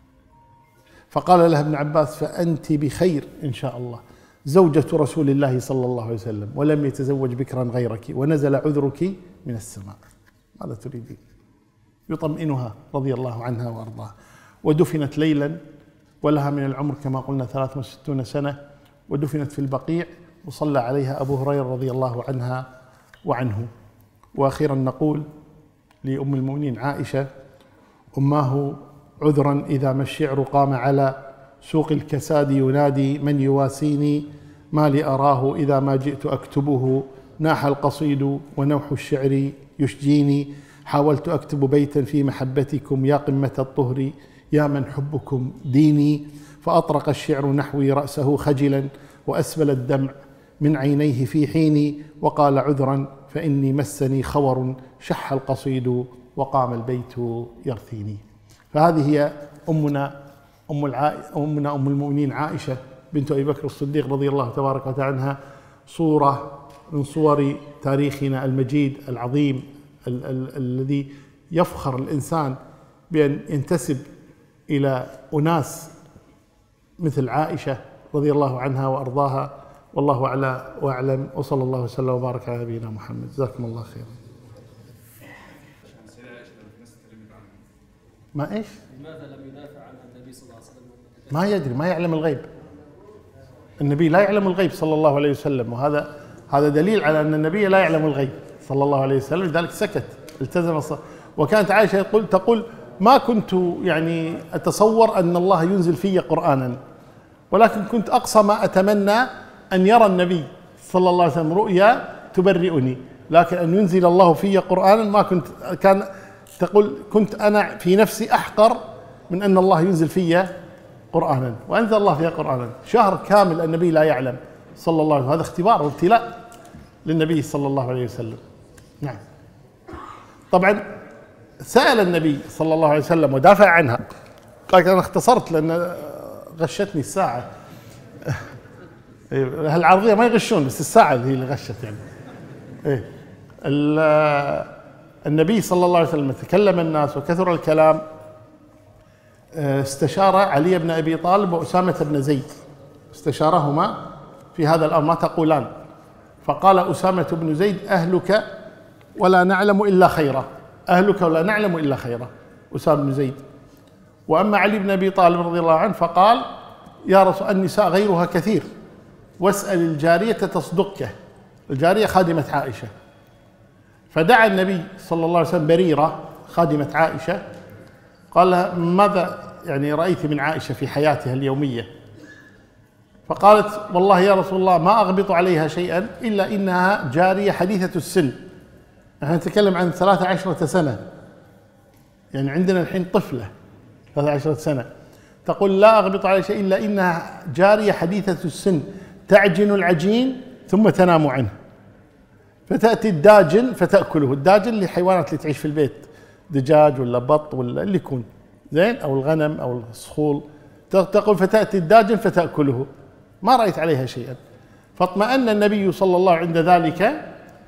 فقال لها ابن عباس: فأنت بخير إن شاء الله، زوجة رسول الله صلى الله عليه وسلم، ولم يتزوج بكرا غيرك، ونزل عذرك من السماء، ماذا تريدين؟ يطمئنها رضي الله عنها وأرضاها. ودفنت ليلا ولها من العمر كما قلنا ثلاث وستون سنة، ودفنت في البقيع، وصلى عليها أبو هريرة رضي الله عنها وعنه. وأخيرا نقول لأم المؤمنين عائشة: أماه عذرا إذا ما الشعر قام على سوق الكساد ينادي من يواسيني، ما لي أراه إذا ما جئت أكتبه، ناح القصيد ونوح الشعر يشجيني، حاولت أكتب بيتا في محبتكم يا قمة الطهر، يا من حبكم ديني، فأطرق الشعر نحوي رأسه خجلا، وأسبل الدمع من عينيه في حيني، وقال عذرا فإني مسني خور، شح القصيد وقام البيت يرثيني. فهذه هي أمنا أم العائ... أمنا أم المؤمنين عائشة بنت أبي بكر الصديق رضي الله تبارك وتعالى عنها، صورة من صور تاريخنا المجيد العظيم ال- ال- الذي يفخر الإنسان بأن ينتسب إلى أناس مثل عائشة رضي الله عنها وأرضاها. والله أعلى وأعلم، وصلى الله وسلم وبارك على نبينا محمد. جزاكم الله خيرا. ما إيش؟ لماذا لم يدافع عنها النبي صلى الله عليه وسلم؟ ما يدري، ما يعلم الغيب. النبي لا يعلم الغيب صلى الله عليه وسلم، وهذا هذا دليل على أن النبي لا يعلم الغيب صلى الله عليه وسلم، لذلك سكت التزم الصلاة. وكانت عائشة يقول تقول: ما كنت يعني أتصور أن الله ينزل في قرآنا، ولكن كنت أقصى ما أتمنى أن يرى النبي صلى الله عليه وسلم رؤيا تبرئني، لكن أن ينزل الله في قرآنا ما كنت. كان تقول: كنت أنا في نفسي أحقر من أن الله ينزل في قرآنا، وأنزل الله فيها قرآنا. شهر كامل النبي لا يعلم صلى الله عليه وسلم، هذا اختبار وابتلاء للنبي صلى الله عليه وسلم. نعم. طبعا سأل النبي صلى الله عليه وسلم ودافع عنها، قال: أنا اختصرت لأن غشتني الساعة. هالعرضية ما يغشون، بس الساعة هي اللي غشت يعني. إيه. النبي صلى الله عليه وسلم تكلم الناس وكثر الكلام، استشار علي بن أبي طالب وأسامة بن زيد، استشارهما في هذا الأمر: ما تقولان؟ فقال أسامة بن زيد: أهلك ولا نعلم إلا خيرا، أهلك ولا نعلم إلا خيرا، أسامة بن زيد. وأما علي بن أبي طالب رضي الله عنه فقال: يا رسول النساء غيرها كثير، واسأل الجارية تصدقك. الجارية خادمة عائشة، فدعا النبي صلى الله عليه وسلم بريرة خادمة عائشة، قال لها: ماذا يعني رأيت من عائشة في حياتها اليومية؟ فقالت: والله يا رسول الله ما أغبط عليها شيئا إلا إنها جارية حديثة السن. نحن نتكلم عن ثلاثة عشرة سنة، يعني عندنا الحين طفلة ثلاثة عشرة سنة، تقول: لا أغبط عليها شيء إلا إنها جارية حديثة السن، تعجن العجين ثم تنام عنه، فتأتي الداجن فتأكله. الداجن اللي حيوانات اللي تعيش في البيت، دجاج ولا بط ولا اللي يكون زين، أو الغنم أو الصخول. تقول: فتأتي الداجن فتأكله، ما رأيت عليها شيئا. فاطمأن النبي صلى الله عليه وسلم عند ذلك،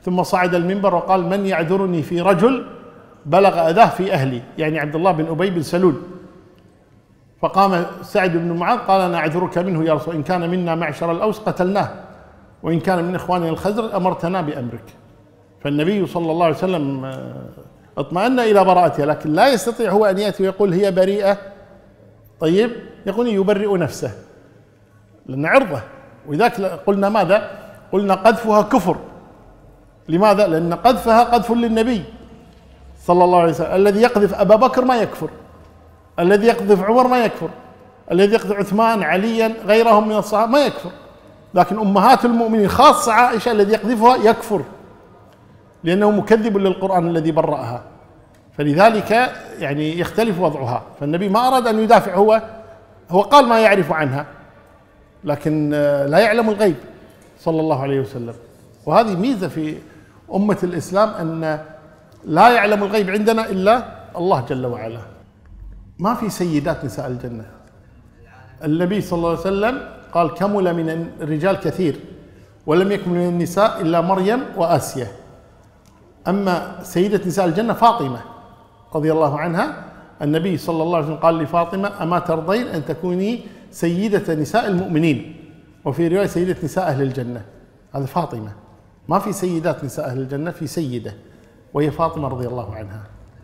ثم صعد المنبر وقال: من يعذرني في رجل بلغ أذاه في أهلي، يعني عبد الله بن أبي بن سلول. فقام سعد بن معاذ قال: أنا أعذرك منه يا رسول، إن كان منا معشر الأوس قتلناه، وإن كان من إخواننا الخزرج أمرتنا بأمرك. فالنبي صلى الله عليه وسلم اطمأن إلى براءتها، لكن لا يستطيع هو أن يأتي ويقول هي بريئة. طيب، يقول يبرئ نفسه لأن عرضه، وذاك قلنا ماذا؟ قلنا قذفها كفر. لماذا؟ لأن قذفها قذف للنبي صلى الله عليه وسلم. الذي يقذف أبا بكر ما يكفر، الذي يقذف عمر ما يكفر، الذي يقذف عثمان عليا غيرهم من الصحابة ما يكفر، لكن أمهات المؤمنين خاصة عائشة الذي يقذفها يكفر، لأنه مكذب للقرآن الذي برأها. فلذلك يعني يختلف وضعها. فالنبي ما أراد أن يدافع، هو هو قال ما يعرف عنها، لكن لا يعلم الغيب صلى الله عليه وسلم. وهذه ميزة في أمة الإسلام، أن لا يعلم الغيب عندنا إلا الله جل وعلا. ما في سيدات نساء الجنة. النبي صلى الله عليه وسلم قال: كمل من الرجال كثير ولم يكمل من النساء إلا مريم وآسيا. أما سيدة نساء الجنة فاطمة رضي الله عنها، النبي صلى الله عليه وسلم قال لفاطمة: أما ترضين أن تكوني سيدة نساء المؤمنين؟ وفي رواية سيدة نساء أهل الجنة. هذا فاطمة، ما في سيدات نساء أهل الجنة، في سيدة وهي فاطمة رضي الله عنها.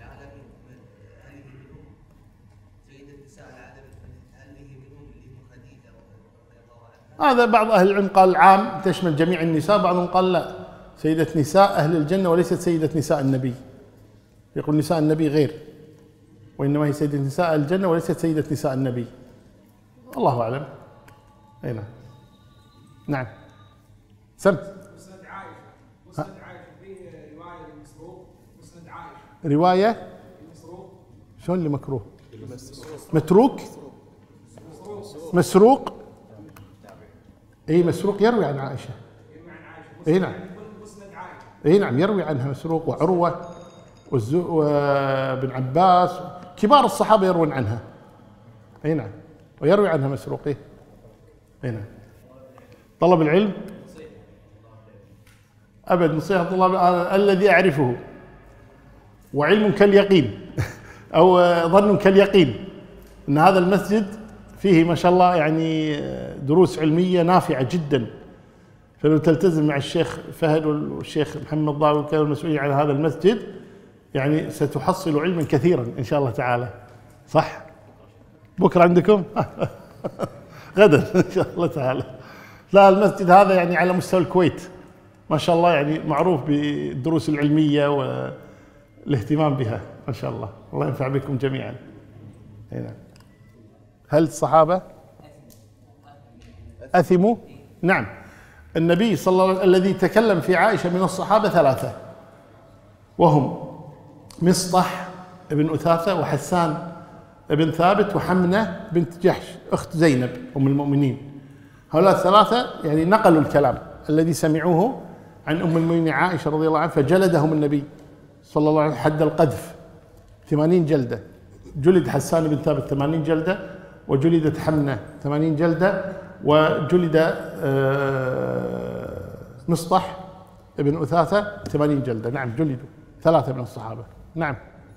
هذا بعض أهل العلم قال عام تشمل جميع النساء، بعضهم قال لا، سيدة نساء أهل الجنة وليست سيدة نساء النبي. يقول نساء النبي غير، وإنما هي سيدة نساء الجنة وليست سيدة نساء النبي. الله أعلم. أي نعم. نعم. سم. مسند عائشة، مسند عائشة فيه رواية لمسروق، مسند عائشة. رواية؟ مسروق. شلون اللي مكروه؟ متروك؟ مسروق؟ اي مسروق يروي عن عائشة. اي نعم. اي نعم يروي عنها مسروق وعروة وابن عباس، كبار الصحابة يروون عنها. اي نعم، ويروي عنها مسروق. اي نعم. طلب العلم أبد نصيحة طلاب الذي أعرفه، وعلم كاليقين أو ظن كاليقين، أن هذا المسجد فيه ما شاء الله يعني دروس علمية نافعة جدا. فلو تلتزم مع الشيخ فهد والشيخ محمد ضاوي وكانوا المسؤولين عن هذا المسجد، يعني ستحصل علما كثيرا إن شاء الله تعالى. صح؟ بكرة عندكم؟ غدا إن شاء الله تعالى. لا، المسجد هذا يعني على مستوى الكويت ما شاء الله، يعني معروف بالدروس العلمية والاهتمام بها ما شاء الله. الله ينفع بكم جميعا. هنا. هل الصحابة أثموا؟ نعم. النبي صلى الله عليه وسلم الذي تكلم في عائشة من الصحابة ثلاثة، وهم مصطح بن أثاثة وحسان بن ثابت وحمنة بنت جحش أخت زينب أم المؤمنين. هؤلاء الثلاثة يعني نقلوا الكلام الذي سمعوه عن أم المؤمنين عائشة رضي الله عنها، فجلدهم النبي صلى الله عليه وسلم حد القذف ثمانين جلدة. جلد حسان بن ثابت ثمانين جلدة، وجلدت حمنة ثمانين جلدة، وجلد مصطح بن أثاثة ثمانين جلدة. نعم جلدوا ثلاثة من الصحابة. نعم.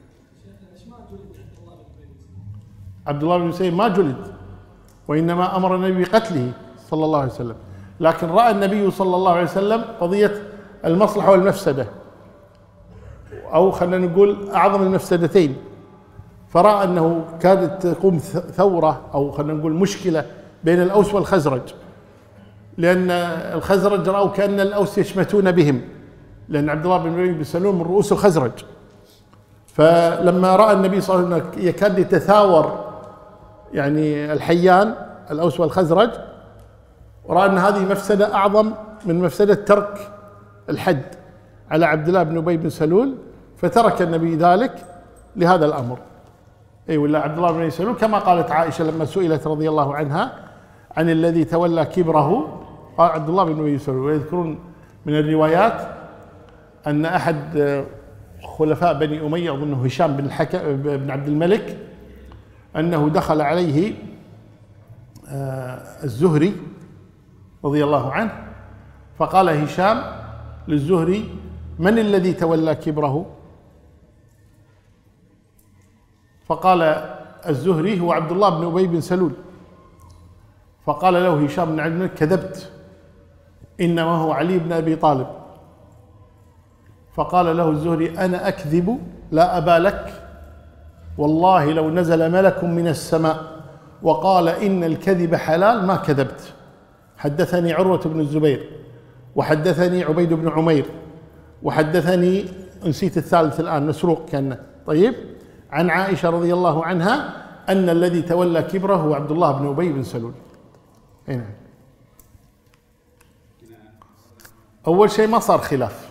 عبد الله بن مسيب ما جلد، وإنما أمر النبي بقتله صلى الله عليه وسلم، لكن رأى النبي صلى الله عليه وسلم قضية المصلحة والمفسدة، أو خلينا نقول أعظم المفسدتين، فرأى أنه كادت تقوم ثورة أو خلينا نقول مشكلة بين الأوس والخزرج، لأن الخزرج رأوا كأن الأوس يشمتون بهم، لأن عبد الله بن أبي بن سلول من رؤوس الخزرج. فلما رأى النبي صلى الله عليه وسلم يكاد يتثاور يعني الحيان الأوس والخزرج، ورأى أن هذه مفسدة أعظم من مفسدة ترك الحد على عبد الله بن أبي بن سلول، فترك النبي ذلك لهذا الأمر. أي ولا عبد الله بن أبي سلول كما قالت عائشة لما سئلت رضي الله عنها عن الذي تولى كبره، قال عبد الله بن أبي سلول. ويذكرون من الروايات أن أحد خلفاء بني أمية أظنه هشام بن الحكم بن عبد الملك، أنه دخل عليه الزهري رضي الله عنه، فقال هشام للزهري: من الذي تولى كبره؟ فقال الزهري هو عبد الله بن أبي بن سلول. فقال له هشام بن عبد الملك كذبت، إنما هو علي بن أبي طالب. فقال له الزهري أنا أكذب لا أبا لك، والله لو نزل ملك من السماء وقال إن الكذب حلال ما كذبت. حدثني عروة بن الزبير، وحدثني عبيد بن عمير، وحدثني نسيت الثالث الآن مسروق كان، طيب، عن عائشة رضي الله عنها أن الذي تولى كبره هو عبد الله بن أبي بن سلول. هنا أول شيء ما صار خلاف.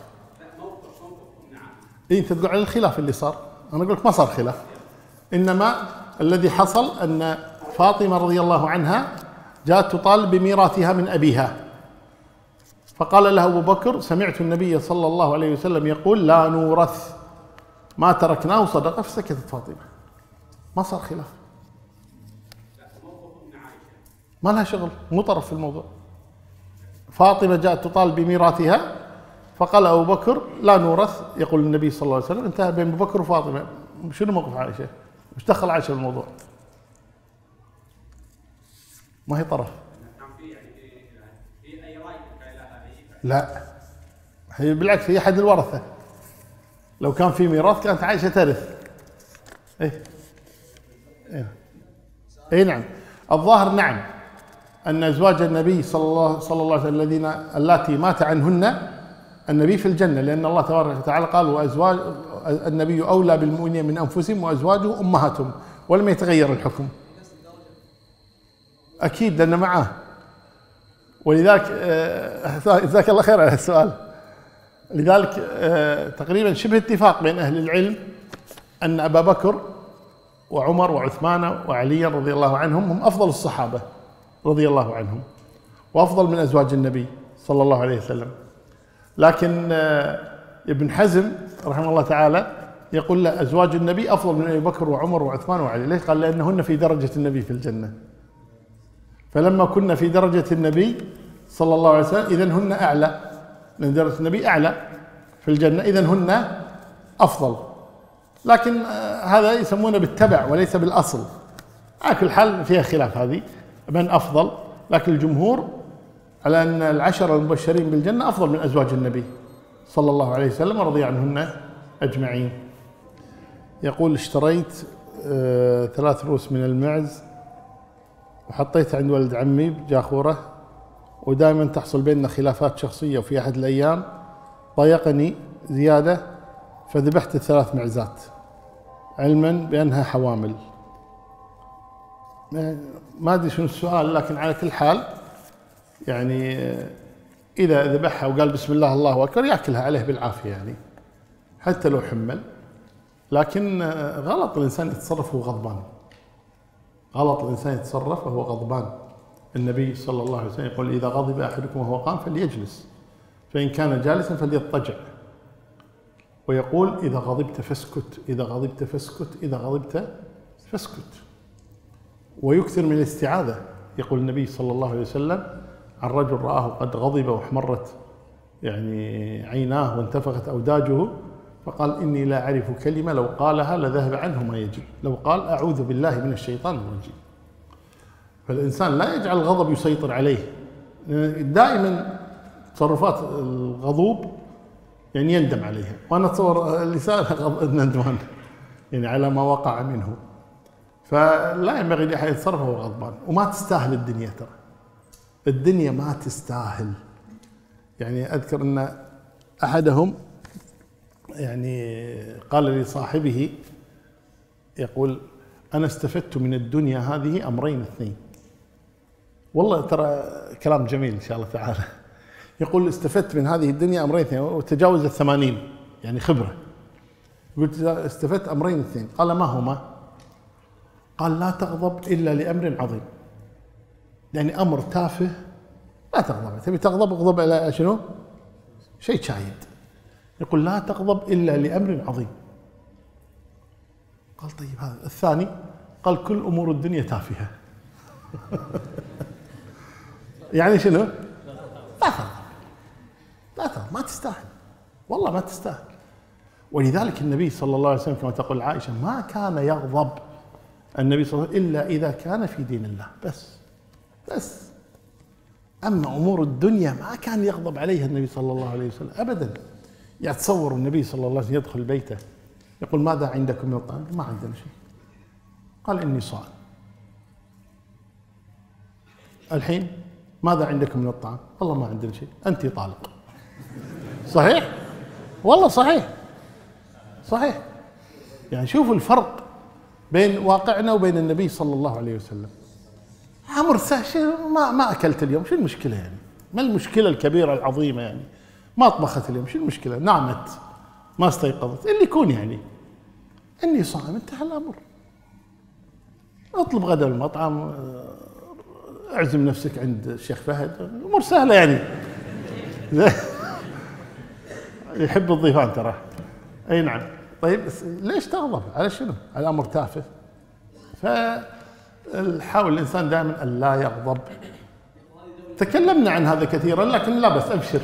إيه أنت تقول على الخلاف اللي صار، أنا أقول لك ما صار خلاف، إنما الذي حصل أن فاطمة رضي الله عنها جاءت تطالب بميراثها من أبيها، فقال لها أبو بكر سمعت النبي صلى الله عليه وسلم يقول لا نورث ما تركناه صدقة، فسكتت فاطمة، ما صار خلاف، ما لها شغل، مو طرف في الموضوع. فاطمة جاءت تطالب بميراثها فقال أبو بكر لا نورث، يقول النبي صلى الله عليه وسلم انتهى بين أبو بكر وفاطمة. شنو موقف عائشة؟ مش دخل عائشة بالموضوع؟ ما هي طرف. لا، هي بالعكس هي أحد الورثة، لو كان في ميراث كانت عائشة ترث. ايه ايه اي نعم. الظاهر نعم أن أزواج النبي صلى الله صلى الله عليه وسلم الذين اللاتي مات عنهن النبي في الجنة، لأن الله تبارك وتعالى قال وأزواج النبي أولى بالمؤمنين من أنفسهم وأزواجه أمهاتهم، ولم يتغير الحكم. أكيد لأن معاه، ولذلك جزاك الله خير على السؤال. لذلك تقريبا شبه اتفاق بين أهل العلم أن أبا بكر وعمر وعثمان وعلي رضي الله عنهم هم أفضل الصحابة رضي الله عنهم، وأفضل من أزواج النبي صلى الله عليه وسلم. لكن ابن حزم رحمه الله تعالى يقول لا، أزواج النبي أفضل من أبي بكر وعمر وعثمان وعلي. ليش؟ قال لأنهن في درجة النبي في الجنة، فلما كنا في درجة النبي صلى الله عليه وسلم إذن هن أعلى، لأن درجة النبي أعلى في الجنة، إذن هن أفضل. لكن هذا يسمونه بالتبع وليس بالأصل. على كل حال فيها خلاف هذه من أفضل، لكن الجمهور على أن العشرة المبشرين بالجنة أفضل من أزواج النبي صلى الله عليه وسلم ورضي عنهن أجمعين. يقول اشتريت آه ثلاث رؤوس من المعز وحطيتها عند ولد عمي بجاخورة، ودائما تحصل بيننا خلافات شخصية، وفي أحد الأيام ضايقني زيادة فذبحت الثلاث معزات علما بأنها حوامل. ما أدري شنو السؤال، لكن على كل حال يعني إذا ذبحها وقال بسم الله الله أكبر يأكلها عليه بالعافية، يعني حتى لو حمل. لكن غلط الإنسان يتصرف وهو غضبان، غلط الإنسان يتصرف وهو غضبان. النبي صلى الله عليه وسلم يقول إذا غضب أحدكم وهو قام فليجلس، فإن كان جالسا فليضطجع. ويقول إذا غضبت فاسكت، إذا غضبت فاسكت، إذا غضبت فاسكت. ويكثر من الاستعاذة. يقول النبي صلى الله عليه وسلم عن رجل رآه قد غضب واحمرت يعني عيناه وانتفخت أوداجه، فقال إني لا أعرف كلمة لو قالها لذهب عنه ما يجب، لو قال أعوذ بالله من الشيطان الرجيم. فالإنسان لا يجعل الغضب يسيطر عليه. دائما تصرفات الغضوب يعني يندم عليها، وأنا أتصور اللسان ندمان يعني على ما وقع منه. فلا ينبغي لأحد يتصرف وهو غضبان، وما تستاهل الدنيا، ترى الدنيا ما تستاهل. يعني أذكر أن أحدهم يعني قال لصاحبه يقول أنا استفدت من الدنيا هذه أمرين اثنين. والله ترى كلام جميل إن شاء الله تعالى. يقول استفدت من هذه الدنيا أمرين اثنين، وتجاوز الثمانين يعني خبرة. قلت استفدت أمرين اثنين. قال ما هما؟ قال لا تغضب إلا لأمر عظيم. يعني أمر تافه لا تغضب، تبي تغضب اغضب على شنو؟ شيء شايد. يقول لا تغضب إلا لأمر عظيم. قال طيب هذا الثاني؟ قال كل أمور الدنيا تافهة. يعني شنو؟ لا تغضب، لا تغضب، ما تستاهل. والله ما تستاهل. ولذلك النبي صلى الله عليه وسلم كما تقول عائشة ما كان يغضب النبي صلى الله عليه وسلم إلا إذا كان في دين الله بس بس أما أمور الدنيا ما كان يغضب عليها النبي صلى الله عليه وسلم أبدا. يعني تصور النبي صلى الله عليه وسلم يدخل بيته يقول ماذا عندكم من الطعام؟ ما عندنا شيء. قال إني صائم. الحين ماذا عندكم من الطعام؟ والله ما عندنا شيء. أنت طالق. صحيح؟ والله صحيح صحيح. يعني شوفوا الفرق بين واقعنا وبين النبي صلى الله عليه وسلم. أمر سهل، ما ما أكلت اليوم، شو المشكلة يعني؟ ما المشكلة الكبيرة العظيمة يعني؟ ما طبخت اليوم، شو المشكلة؟ نامت ما استيقظت، اللي يكون يعني إني صائم، انتهى الأمر. اطلب غدا المطعم، اعزم نفسك عند الشيخ فهد، أمور سهلة يعني. يحب الضيفان ترى. أي نعم. طيب ليش تغضب؟ على شنو؟ على أمر تافه. فحاول الإنسان دائما أن لا يغضب. تكلمنا عن هذا كثيرا لكن لا بس أبشر.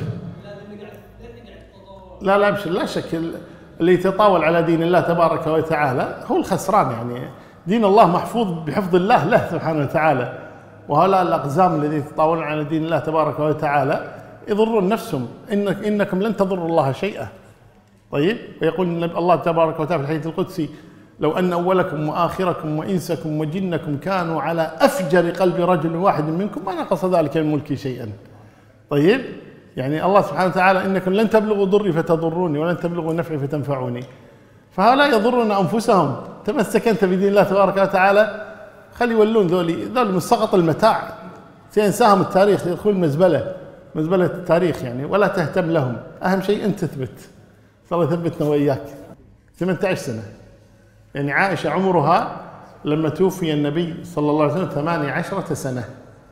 لا لا أبشر، لا شك اللي يتطاول على دين الله تبارك وتعالى هو الخسران. يعني دين الله محفوظ بحفظ الله له سبحانه وتعالى، وهؤلاء الأقزام الذين يتطاولون على دين الله تبارك وتعالى يضرون نفسهم. إنك إنكم لن تضروا الله شيئا. طيب، ويقول الله تبارك وتعالى في الحديث القدسي لو أن أولكم وآخركم وإنسكم وجنكم كانوا على أفجر قلب رجل واحد منكم ما نقص ذلك من ملكي شيئا. طيب، يعني الله سبحانه وتعالى إنكم لن تبلغوا ضري فتضروني ولن تبلغوا نفعي فتنفعوني. فهؤلاء يضرون أنفسهم. تمسك أنت بدين الله تبارك وتعالى، خلي يولون ذولي ذول من سقط المتاع، سينساهم التاريخ، يدخلون مزبلة مزبلة التاريخ يعني، ولا تهتم لهم. أهم شيء أنت تثبت. الله يثبتنا وإياك. ثمانية عشر سنة يعني عائشة عمرها لما توفي النبي صلى الله عليه وسلم ثمانية عشرة سنة.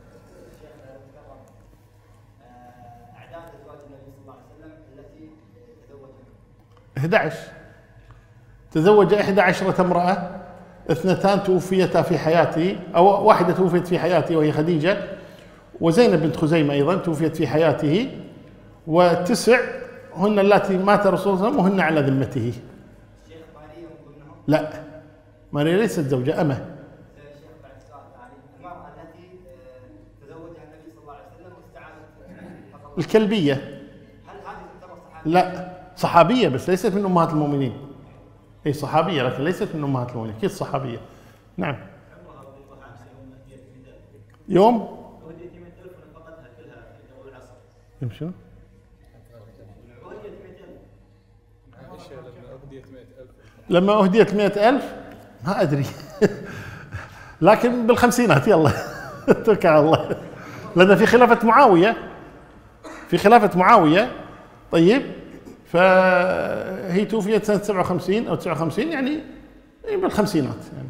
أعداد أزواج النبي صلى الله عليه وسلم التي تزوجها أحد عشر. تزوج إحدى عشرة امرأة، اثنتان توفيتا في حياته، أو واحدة توفيت في حياته وهي خديجة، وزينب بنت خزيمة أيضا توفيت في حياته، وتسع هن اللاتي مات الرسول صلى الله عليه وسلم وهن على ذمته. شيخ ماريا ضمنهم؟ لا، ماريا ليست زوجة، أمه. شيخ بعد سؤال ثاني، المرأة التي تزوجها النبي صلى الله عليه وسلم واستعادت الكلبية، هل هذه تعتبر صحابية؟ لا صحابية بس ليست من أمهات المؤمنين. هي صحابية لكن ليست من أمهات المؤمنين، أكيد صحابية. نعم. عمرها رضي الله عنها يوم أهديت مئة ألف. يوم أهديت مئة ألف ونفقتها كلها في أول العصر. يوم شو؟ لما أهديت مئة ألف ما أدري. لكن بالخمسينات يلا. توكل على الله. لأن في خلافة معاوية في خلافة معاوية طيب، فهي توفيت سنة سبعة وخمسين أو تسعة وخمسين يعني بالخمسينات يعني.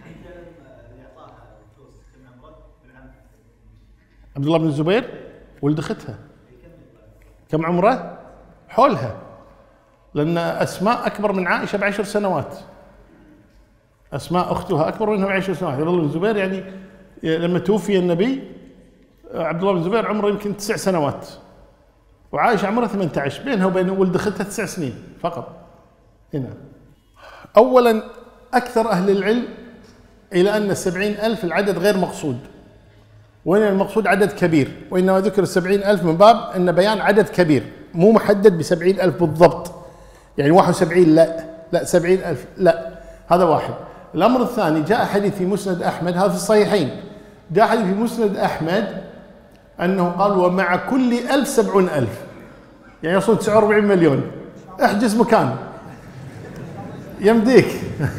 عبد الله بن الزبير ولد أختها. كم عمره؟ حولها، لأن أسماء أكبر من عائشة بعشر سنوات. أسماء أختها أكبر منها بعشر سنوات. عبد الله بن الزبير يعني لما توفي النبي عبد الله بن الزبير عمره يمكن تسع سنوات، وعائشة عمرها ثمانية عشر، بينها وبين ولد أختها تسع سنين فقط. هنا أولا أكثر أهل العلم إلى أن السبعين ألف العدد غير مقصود، وإن المقصود عدد كبير، وإنما ذكر السبعين ألف من باب أن بيان عدد كبير مو محدد بسبعين ألف بالضبط، يعني واحد وسبعين لا لا سبعين ألف لا. هذا واحد. الأمر الثاني، جاء حديث في مسند أحمد، هذا في الصحيحين، جاء حديث في مسند أحمد أنه قال ومع كل ألف سبعون ألف، يعني يصل تسعة وأربعين مليون. احجز مكان يمديك.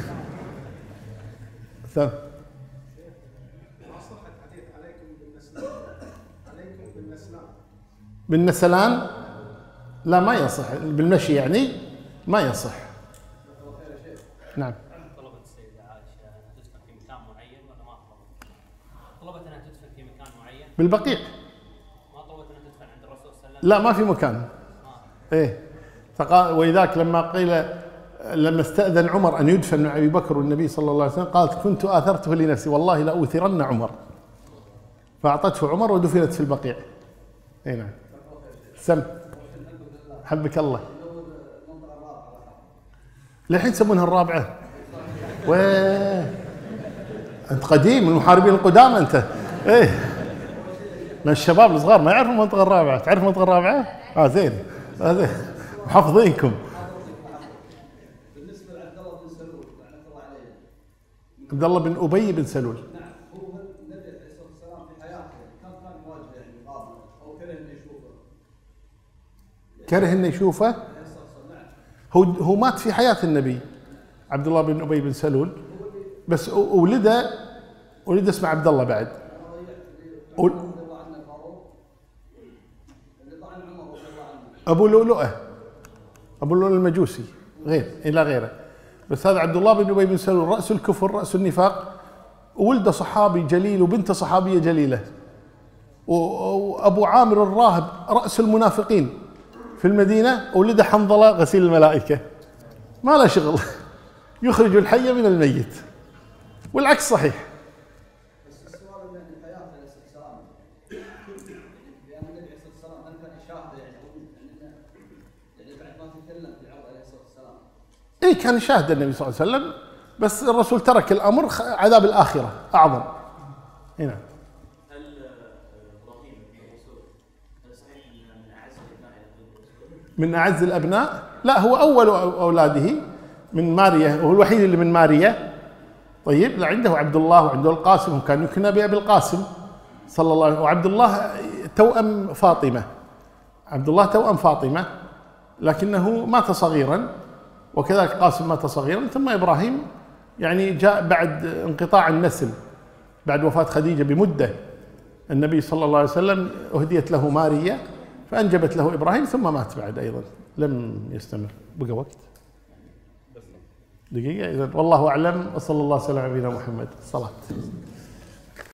ثم بالنسلان لا ما يصح، بالمشي يعني ما يصح. نعم. طلبت السيدة عائشة أن تدفن في مكان معين ولا ما طلبت؟ طلبت أنها تدفن في مكان معين؟ بالبقيع. ما طلبت أنها تدفن عند الرسول صلى الله عليه وسلم؟ لا ما في مكان. ايه فقال، ولذاك لما قيل لما استأذن عمر أن يدفن مع أبي بكر والنبي صلى الله عليه وسلم قالت كنت آثرته لنفسي والله لأوثرن عمر، فأعطته عمر ودفنت في البقيع. اي نعم. سم حبك الله. للحين يسمونها الرابعة. ويه أنت قديم، المحاربين القدامى أنت. إيه من الشباب الصغار ما يعرفوا المنطقة الرابعة. تعرف المنطقة الرابعة؟ آه زين، آه زين، محافظينكم. بالنسبه لعبد الله بن سلول لعنه الله عليه. عبد الله بن ابي بن سلول. نعم هو النبي عليه الصلاه والسلام في حياته كم كان يواجه يعني مقابله او كره انه يشوفه. كره انه يشوفه؟ عليه الصلاه والسلام. هو هو مات في حياة النبي عبد الله بن ابي بن سلول، بس ولده ولده اسمه عبد الله بعد. ول- رضي الله عنه فاروق. رضي الله عن عمر رضي الله عنه. ابو لؤلؤه، ابو لؤلؤ المجوسي، غير الى غيره. بس هذا عبد الله بن ابي بن سلول راس الكفر، راس النفاق، ولده صحابي جليل وبنته صحابيه جليله. و- وابو عامر الراهب راس المنافقين في المدينه، ولده حنظله غسيل الملائكه. ما له شغل، يخرج الحي من الميت، والعكس صحيح. بس السؤال انه في حياته عليه الصلاه والسلام لان النبي عليه الصلاه والسلام هل كان يشاهد يعني او يعني يعني بعد ما تكلم في العرض عليه الصلاه والسلام. اي كان يشاهد النبي صلى الله عليه وسلم، بس الرسول ترك الامر، خ- عذاب الاخره اعظم. اي نعم. هل ابراهيم بن الرسول هل صحيح ان من اعز الابناء الى الرسول؟ من اعز الابناء؟ لا، هو اول اولاده من ماريا، وهو الوحيد اللي من ماريا. طيب، لا عنده عبد الله وعنده القاسم، وكان يكنى بأبي القاسم صلى الله عليه وسلم. وعبد الله توأم فاطمة، عبد الله توأم فاطمة، لكنه مات صغيرا، وكذلك قاسم مات صغيرا. ثم إبراهيم يعني جاء بعد انقطاع النسل، بعد وفاة خديجة بمدة. النبي صلى الله عليه وسلم أهديت له ماريا فأنجبت له إبراهيم، ثم مات بعد أيضا، لم يستمر. بقى وقت دقيقة إذا، والله أعلم، وصلى الله وسلم على نبينا محمد. صلاة.